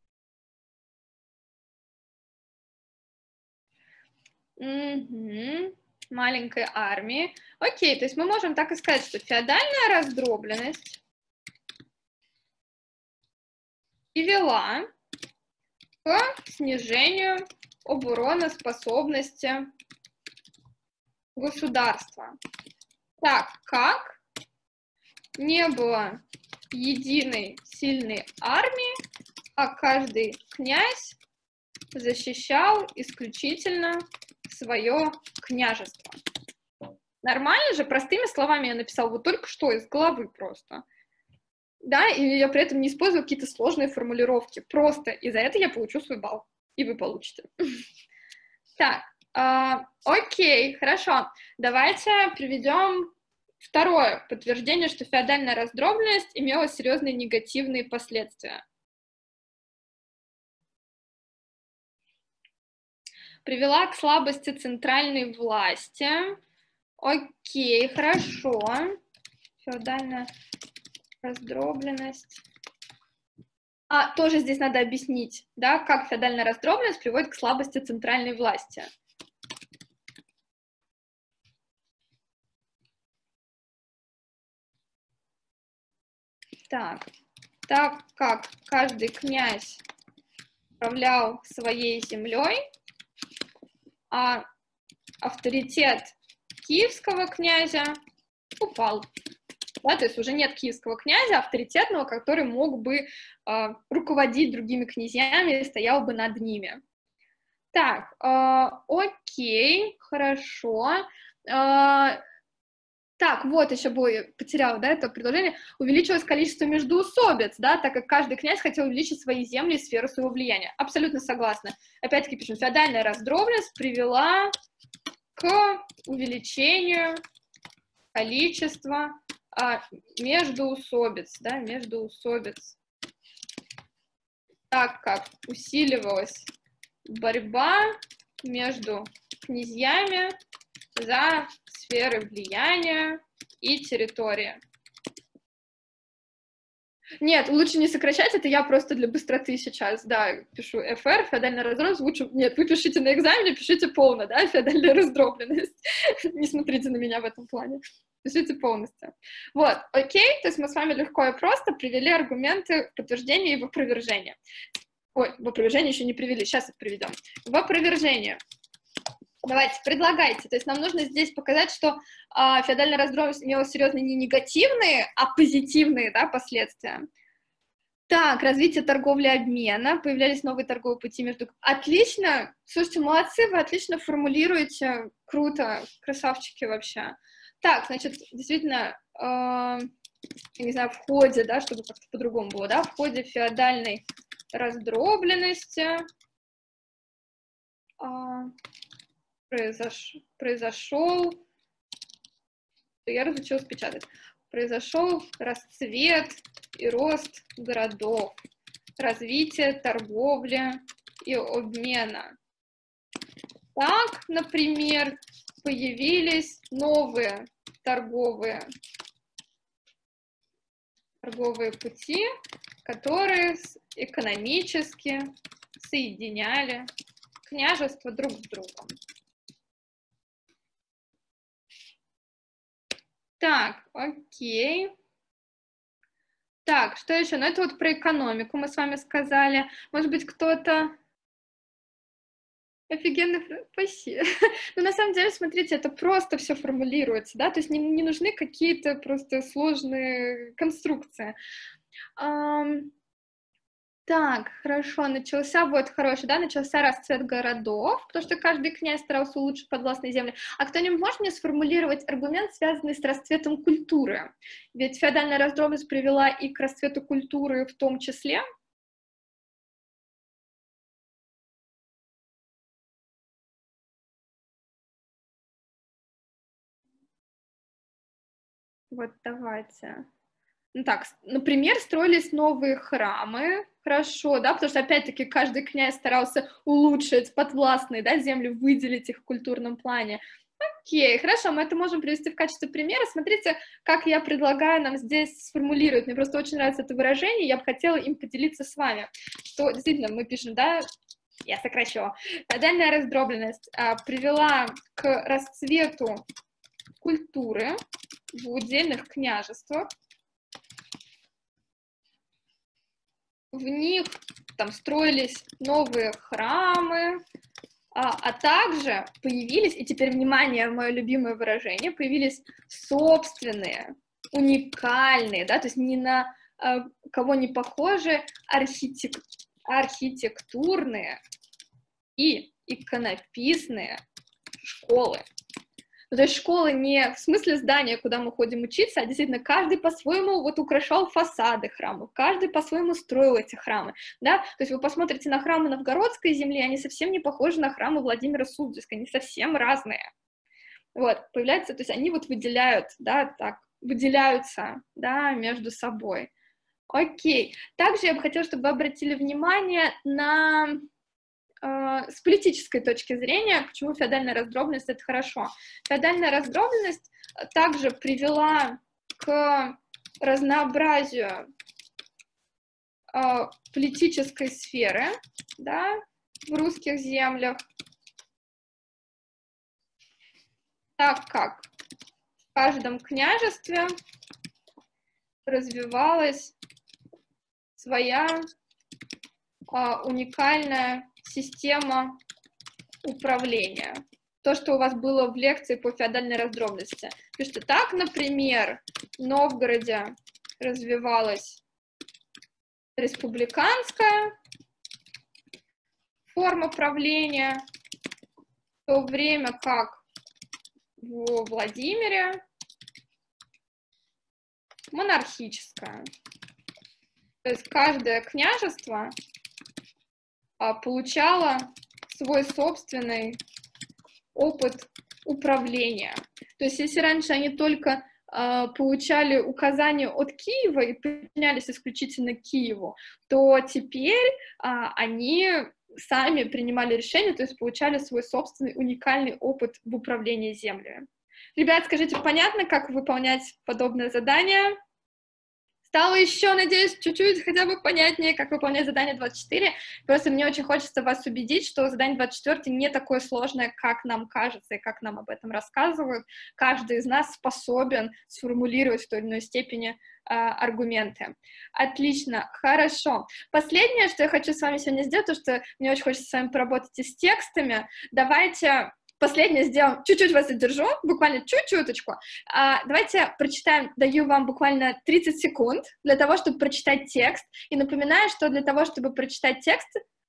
S1: Угу. Маленькой армии. Окей, то есть мы можем так и сказать, что феодальная раздробленность привела к снижению обороноспособности государства. Так, как не было единой сильной армии, а каждый князь защищал исключительно свое княжество. Нормально же, простыми словами я написала, вот только что из головы просто. Да, и я при этом не использую какие-то сложные формулировки. Просто, и за это я получу свой балл. И вы получите. Так, окей, хорошо. Давайте приведем второе подтверждение, что феодальная раздробленность имела серьезные негативные последствия. Привела к слабости центральной власти. Окей, хорошо. Феодальная раздробленность. А, тоже здесь надо объяснить, да, как феодальная раздробленность приводит к слабости центральной власти. Так, так как каждый князь управлял своей землей, а авторитет киевского князя упал. Да, то есть уже нет киевского князя авторитетного, который мог бы э, руководить другими князьями и стоял бы над ними. Так, э, окей, хорошо. Э, так, вот еще было, потеряла, да, это предложение. Увеличилось количество междоусобиц, да, так как каждый князь хотел увеличить свои земли и сферу своего влияния. Абсолютно согласна. Опять-таки пишем, феодальная раздробленность привела к увеличению количества а, междоусобиц, да, междоусобиц, так как усиливалась борьба между князьями за сферы влияния и территории. Нет, лучше не сокращать, это я просто для быстроты сейчас, да, пишу эф эр, феодальная раздробленность, лучше, нет, вы пишите на экзамене, пишите полно, да, феодальная раздробленность, не смотрите на меня в этом плане, пишите полностью. Вот, окей, то есть мы с вами легко и просто привели аргументы в подтверждение и в опровержение. Ой, в опровержение еще не привели, сейчас их приведем. В опровержение. Давайте, предлагайте. То есть нам нужно здесь показать, что э, феодальная раздробленность имела серьезные не негативные, а позитивные, да, последствия. Так, развитие торговли обмена, появлялись новые торговые пути между... Отлично! Слушайте, молодцы, вы отлично формулируете, круто, красавчики вообще. Так, значит, действительно, э, я не знаю, в ходе, да, чтобы как-то по-другому было, да, в ходе феодальной раздробленности э, произош... произошел, я разучилась печатать, произошел расцвет и рост городов, развитие торговли и обмена. Так, например, появились новые торговые, торговые пути, которые экономически соединяли княжества друг с другом. Так, окей. Так, что еще? Ну, это вот про экономику мы с вами сказали. Может быть, кто-то... Офигенно, спасибо. Но на самом деле, смотрите, это просто все формулируется, да, то есть не, не нужны какие-то просто сложные конструкции. Um, так, хорошо, начался, вот, хороший, да, начался расцвет городов, потому что каждый князь старался улучшить подвластные земли. А кто-нибудь может мне сформулировать аргумент, связанный с расцветом культуры? Ведь феодальная раздробленность привела и к расцвету культуры в том числе. Вот давайте. Ну так, например, строились новые храмы, хорошо, да, потому что, опять-таки, каждый князь старался улучшить подвластные, да, земли, выделить их в культурном плане. Окей, хорошо, мы это можем привести в качестве примера. Смотрите, как я предлагаю нам здесь сформулировать. Мне просто очень нравится это выражение, я бы хотела им поделиться с вами. Что, действительно, мы пишем, да, я сокращу. Феодальная раздробленность а, привела к расцвету культуры в удельных княжествах. В них там строились новые храмы, а, а также появились, и теперь, внимание, мое любимое выражение, появились собственные, уникальные, да, то есть не на а, кого не похожие, архитек... архитектурные и иконописные школы. Ну, то есть школы не в смысле здания, куда мы ходим учиться, а действительно каждый по-своему вот украшал фасады храмов, каждый по-своему строил эти храмы, да, то есть вы посмотрите на храмы Новгородской земли, они совсем не похожи на храмы Владимира Суздальской, они совсем разные, вот, появляется, то есть они вот выделяют, да, так, выделяются, да, между собой. Окей, также я бы хотела, чтобы вы обратили внимание на... с политической точки зрения, почему феодальная раздробленность — это хорошо. Феодальная раздробленность также привела к разнообразию э, политической сферы, да, в русских землях, так как в каждом княжестве развивалась своя э, уникальная система управления. То, что у вас было в лекции по феодальной раздробленности. Пишите, так, например, в Новгороде развивалась республиканская форма правления, в то время как в Владимире монархическая. То есть каждое княжество получала свой собственный опыт управления. То есть если раньше они только э, получали указания от Киева и подчинялись исключительно Киеву, то теперь э, они сами принимали решения, то есть получали свой собственный уникальный опыт в управлении землей. Ребят, скажите, понятно, как выполнять подобное задание? Стало еще, надеюсь, чуть-чуть хотя бы понятнее, как выполнять задание двадцать четыре. Просто мне очень хочется вас убедить, что задание двадцать четыре не такое сложное, как нам кажется и как нам об этом рассказывают. Каждый из нас способен сформулировать в той или иной степени э, аргументы. Отлично, хорошо. Последнее, что я хочу с вами сегодня сделать, то, что мне очень хочется с вами поработать и с текстами. Давайте... Последнее сделаем, чуть-чуть вас задержу, буквально чуть-чуточку. А, давайте прочитаем, даю вам буквально тридцать секунд для того, чтобы прочитать текст. И напоминаю, что для того, чтобы прочитать текст,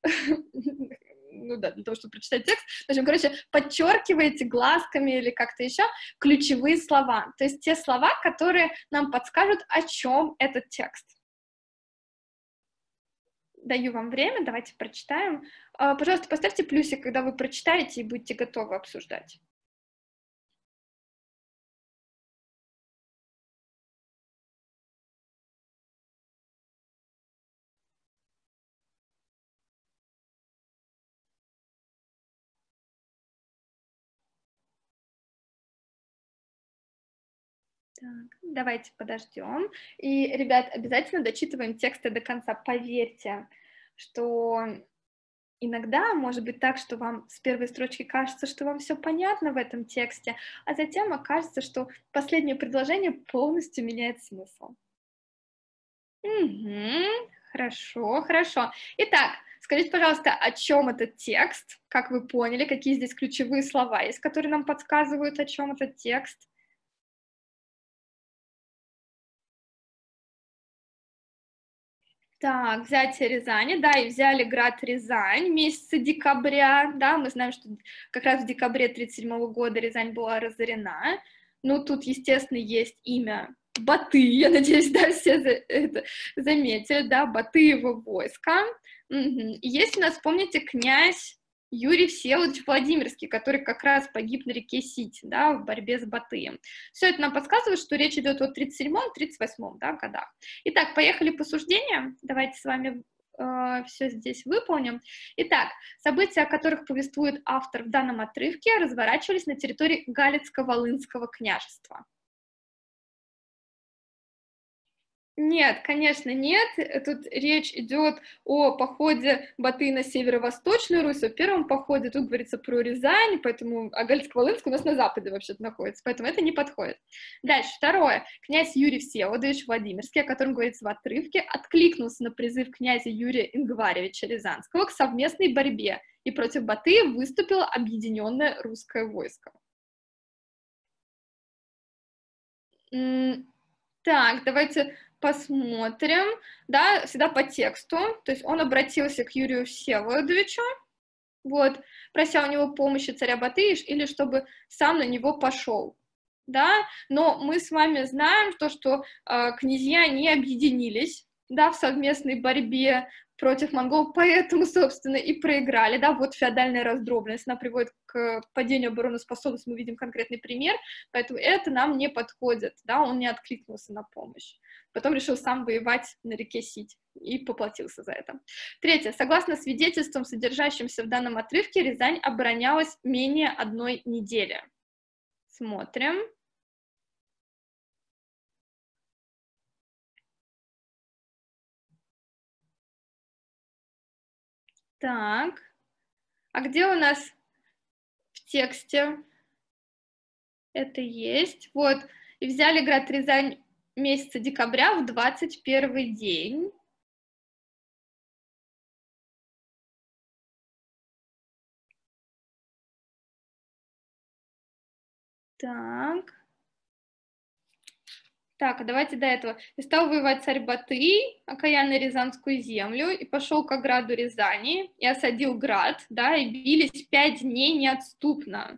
S1: ну да, для того, чтобы прочитать текст, в общем, короче, подчеркиваете глазками или как-то еще ключевые слова. То есть те слова, которые нам подскажут, о чем этот текст. Даю вам время, давайте прочитаем. Пожалуйста, поставьте плюсик, когда вы прочитаете и будете готовы обсуждать. Так, давайте подождем. И, ребят, обязательно дочитываем тексты до конца. Поверьте, что иногда может быть так, что вам с первой строчки кажется, что вам все понятно в этом тексте, а затем окажется, что последнее предложение полностью меняет смысл. Угу, хорошо, хорошо. Итак, скажите, пожалуйста, о чем этот текст? Как вы поняли, какие здесь ключевые слова есть, которые нам подсказывают, о чем этот текст? Так, взятие Рязани, да, и взяли град Рязань месяца декабря, да, мы знаем, что как раз в декабре тридцать седьмого года Рязань была разорена, ну, тут, естественно, есть имя Баты, я надеюсь, да, все за, это заметили, да, Батыево войско, угу. Есть у нас, помните, князь Юрий Всеволодович Владимирский, который как раз погиб на реке Сить, да, в борьбе с Батыем. Все это нам подсказывает, что речь идет о тридцать седьмом — тридцать восьмом, да, годах. Итак, поехали по суждениям. Давайте с вами э, все здесь выполним. Итак, события, о которых повествует автор в данном отрывке, разворачивались на территории Галицко-Волынского княжества. Нет, конечно, нет. Тут речь идет о походе Батыя на северо-восточную Русь, о первом походе. Тут говорится про Рязань, поэтому а Галицко-Волынск у нас на западе вообще-то находится, поэтому это не подходит. Дальше, второе. Князь Юрий Всеволодович Владимирский, о котором говорится в отрывке, откликнулся на призыв князя Юрия Ингваревича Рязанского к совместной борьбе, и против Батыя выступило объединенное русское войско. Так, давайте посмотрим, да, всегда по тексту, то есть он обратился к Юрию Всеволодовичу, вот, прося у него помощи царя Батыя или чтобы сам на него пошел, да, но мы с вами знаем то, что э, князья не объединились, да, в совместной борьбе против монголов, поэтому, собственно, и проиграли, да, вот феодальная раздробленность, она приводит к падению обороноспособности, мы видим конкретный пример, поэтому это нам не подходит, да, он не откликнулся на помощь, потом решил сам воевать на реке Сить и поплатился за это. Третье. Согласно свидетельствам, содержащимся в данном отрывке, Рязань оборонялась менее одной недели. Смотрим. Так, а где у нас в тексте это есть? Вот, и взяли град Рязань месяца декабря в двадцать первый день. Так. Так, а давайте до этого. И стал воевать царь Батый, окаянный Рязанскую землю, и пошел к граду Рязани, и осадил град, да, и бились пять дней неотступно.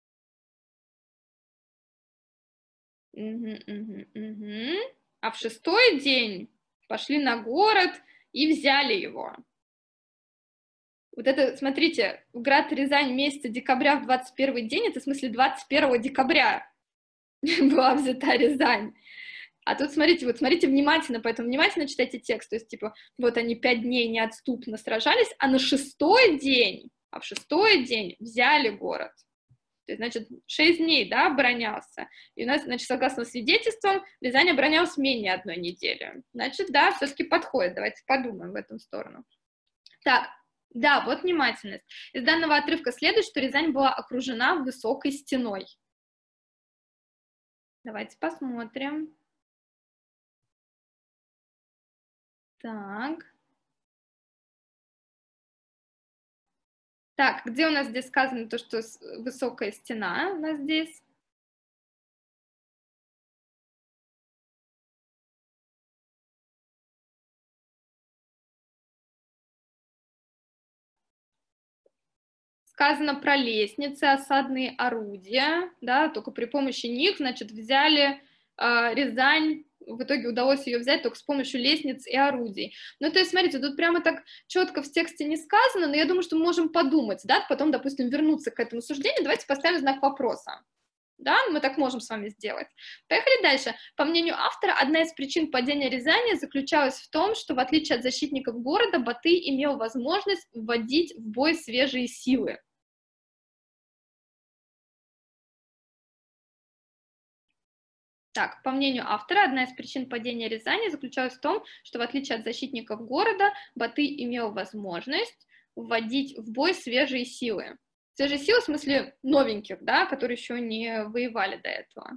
S1: Угу, угу, угу. А в шестой день пошли на город и взяли его. Вот это, смотрите, град Рязань месяца декабря в двадцать первый день, это в смысле двадцать первого декабря была взята Рязань. А тут, смотрите, вот смотрите внимательно, поэтому внимательно читайте текст, то есть, типа, вот они пять дней неотступно сражались, а на шестой день, а в шестой день взяли город. То есть, значит, шесть дней, да, оборонялся. И у нас, значит, согласно свидетельствам, Рязань оборонялась менее одной недели. Значит, да, все-таки подходит. Давайте подумаем в эту сторону. Так, да, вот внимательность. Из данного отрывка следует, что Рязань была окружена высокой стеной. Давайте посмотрим. Так. Так, где у нас здесь сказано то, что высокая стена у нас здесь? Сказано про лестницы, осадные орудия, да, только при помощи них, значит, взяли э, Рязань, в итоге удалось ее взять только с помощью лестниц и орудий. Ну, то есть, смотрите, тут прямо так четко в тексте не сказано, но я думаю, что мы можем подумать, да, потом, допустим, вернуться к этому суждению. Давайте поставим знак вопроса. Да, мы так можем с вами сделать. Поехали дальше. По мнению автора, одна из причин падения Рязани заключалась в том, что, в отличие от защитников города, Батый имел возможность вводить в бой свежие силы. Так, по мнению автора, одна из причин падения Рязани заключалась в том, что, в отличие от защитников города, Батый имел возможность вводить в бой свежие силы. Свежие силы, в смысле новеньких, да, которые еще не воевали до этого.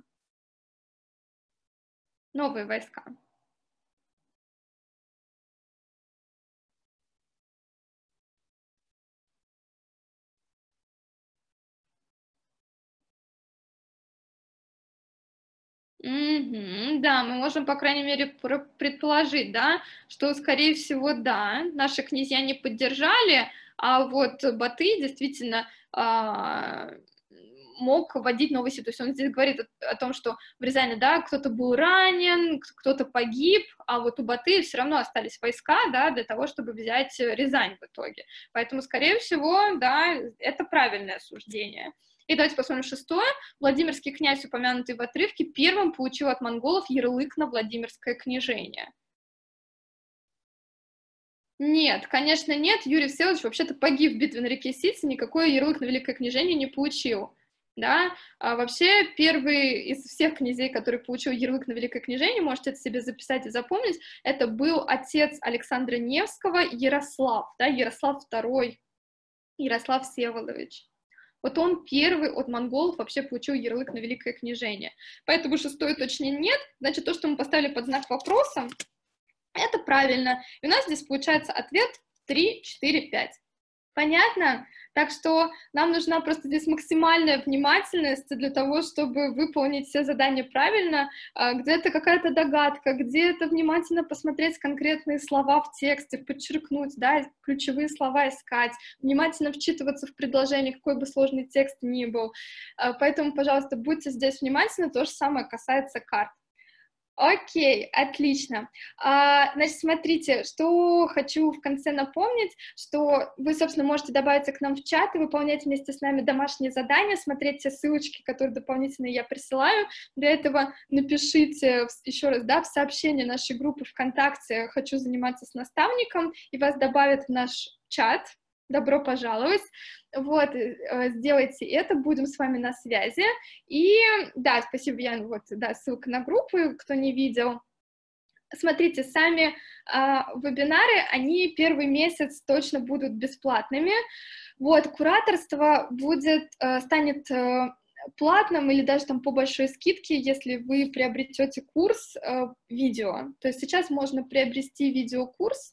S1: Новые войска. Мгм. Да, мы можем, по крайней мере, предположить, да, что, скорее всего, да, наши князья не поддержали, а вот Батый действительно а, мог вводить новые силы. То есть он здесь говорит о, о том, что в Рязани, да, кто-то был ранен, кто-то погиб, а вот у Батыя все равно остались войска, да, для того, чтобы взять Рязань в итоге. Поэтому, скорее всего, да, это правильное суждение. И давайте посмотрим шестое. Владимирский князь, упомянутый в отрывке, первым получил от монголов ярлык на Владимирское княжение. Нет, конечно, нет. Юрий Всеволодович вообще-то погиб в битве на реке Сице, никакой ярлык на Великое княжение не получил. Да? А вообще, первый из всех князей, который получил ярлык на Великое княжение, можете это себе записать и запомнить, это был отец Александра Невского, Ярослав, да, Ярослав второй, Ярослав Всеволодович. Вот он первый от монголов вообще получил ярлык на Великое княжение. Поэтому шестой точно нет. Значит, то, что мы поставили под знак вопроса, это правильно. И у нас здесь получается ответ три, четыре, пять. Понятно? Так что нам нужна просто здесь максимальная внимательность для того, чтобы выполнить все задания правильно. Где-то какая-то догадка, где-то внимательно посмотреть конкретные слова в тексте, подчеркнуть, да, ключевые слова искать, внимательно вчитываться в предложение, какой бы сложный текст ни был. Поэтому, пожалуйста, будьте здесь внимательны. То же самое касается карт. Окей, отлично. А, значит, смотрите, что хочу в конце напомнить, что вы, собственно, можете добавиться к нам в чат и выполнять вместе с нами домашние задания, смотреть те ссылочки, которые дополнительно я присылаю. Для этого напишите еще раз, да, в сообщение нашей группы ВКонтакте «Хочу заниматься с наставником», и вас добавят в наш чат. Добро пожаловать. Вот, сделайте это, будем с вами на связи. И, да, спасибо, Ян, вот, да, ссылка на группу, кто не видел. Смотрите, сами э, вебинары, они первый месяц точно будут бесплатными. Вот, кураторство будет, э, станет э, платным или даже там по большой скидке, если вы приобретете курс э, видео. То есть сейчас можно приобрести видеокурс,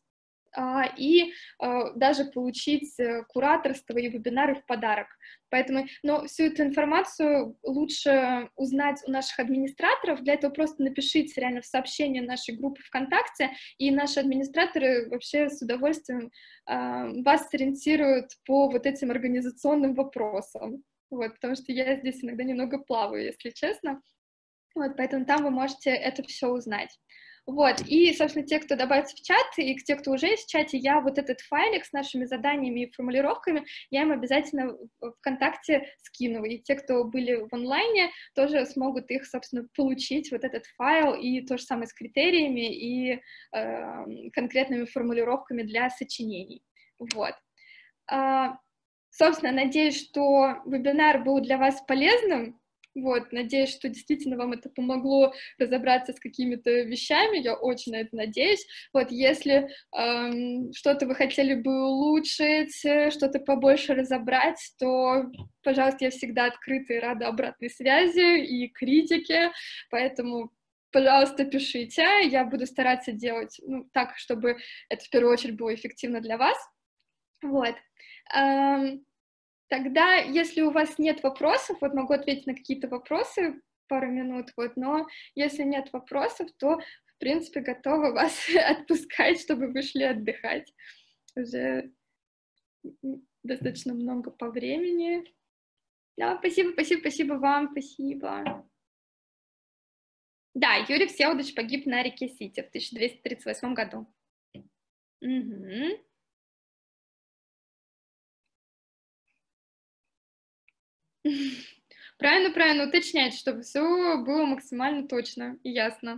S1: и э, даже получить кураторство и вебинары в подарок. Поэтому, но всю эту информацию лучше узнать у наших администраторов. Для этого просто напишите реально в сообщение нашей группы ВКонтакте, и наши администраторы вообще с удовольствием э, вас сориентируют по вот этим организационным вопросам. Вот, потому что я здесь иногда немного плаваю, если честно. Вот, поэтому там вы можете это все узнать. Вот, и, собственно, те, кто добавится в чат, и те, кто уже есть в чате, я вот этот файлик с нашими заданиями и формулировками, я им обязательно ВКонтакте скину, и те, кто были в онлайне, тоже смогут их, собственно, получить, вот этот файл, и то же самое с критериями и э, конкретными формулировками для сочинений. Вот. собственно, надеюсь, что вебинар был для вас полезным. Вот, надеюсь, что действительно вам это помогло разобраться с какими-то вещами, я очень на это надеюсь. Вот, если эм, что-то вы хотели бы улучшить, э, что-то побольше разобрать, то, пожалуйста, я всегда открыта и рада обратной связи и критике, поэтому, пожалуйста, пишите, я буду стараться делать, ну, так, чтобы это в первую очередь было эффективно для вас. Вот. Эм, Тогда, если у вас нет вопросов, вот могу ответить на какие-то вопросы пару минут, вот, но если нет вопросов, то, в принципе, готова вас отпускать, чтобы вы шли отдыхать. Уже достаточно много по времени. Да, спасибо, спасибо, спасибо вам, спасибо. Да, Юрий Всеволодович погиб на реке Сити в тысяча двести тридцать восьмом году. Угу. Правильно, правильно, уточнять, чтобы все было максимально точно и ясно.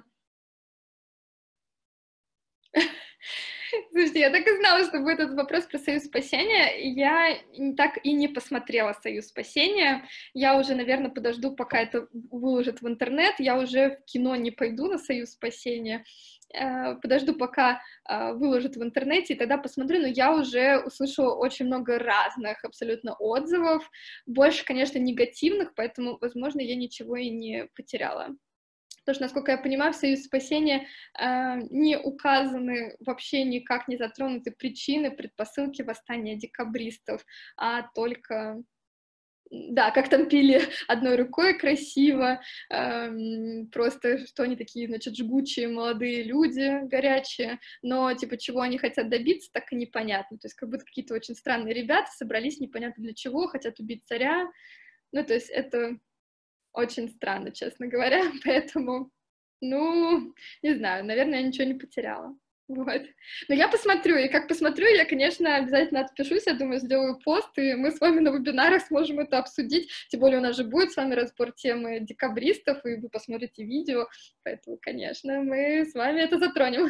S1: Слушайте, я так и знала, что будет этот вопрос про Союз спасения. Я так и не посмотрела Союз спасения. Я уже, наверное, подожду, пока это выложат в интернет. Я уже в кино не пойду на Союз спасения. Подожду, пока выложат в интернете, и тогда посмотрю. Но я уже услышала очень много разных абсолютно отзывов. Больше, конечно, негативных, поэтому, возможно, я ничего и не потеряла. Потому что, насколько я понимаю, в Союз спасения э, не указаны, вообще никак не затронуты причины, предпосылки восстания декабристов, а только, да, как там пили одной рукой красиво, э, просто что они такие, значит, жгучие молодые люди, горячие, но, типа, чего они хотят добиться, так и непонятно. То есть как будто какие-то очень странные ребята собрались непонятно для чего, хотят убить царя. Ну, то есть это... очень странно, честно говоря, поэтому, ну, не знаю, наверное, я ничего не потеряла, вот. Но я посмотрю, и как посмотрю, я, конечно, обязательно отпишусь, я думаю, сделаю пост, и мы с вами на вебинарах сможем это обсудить, тем более у нас же будет с вами разбор темы декабристов, и вы посмотрите видео, поэтому, конечно, мы с вами это затронем.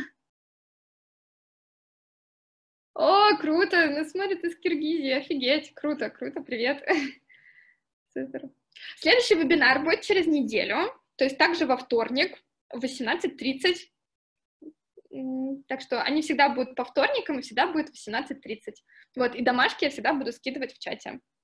S1: О, круто, нас смотрят из Киргизии, офигеть, круто, круто, привет. Супер. Следующий вебинар будет через неделю, то есть также во вторник в восемнадцать тридцать. Так что они всегда будут по вторникам и всегда будет в восемнадцать тридцать. Вот, и домашки я всегда буду скидывать в чате.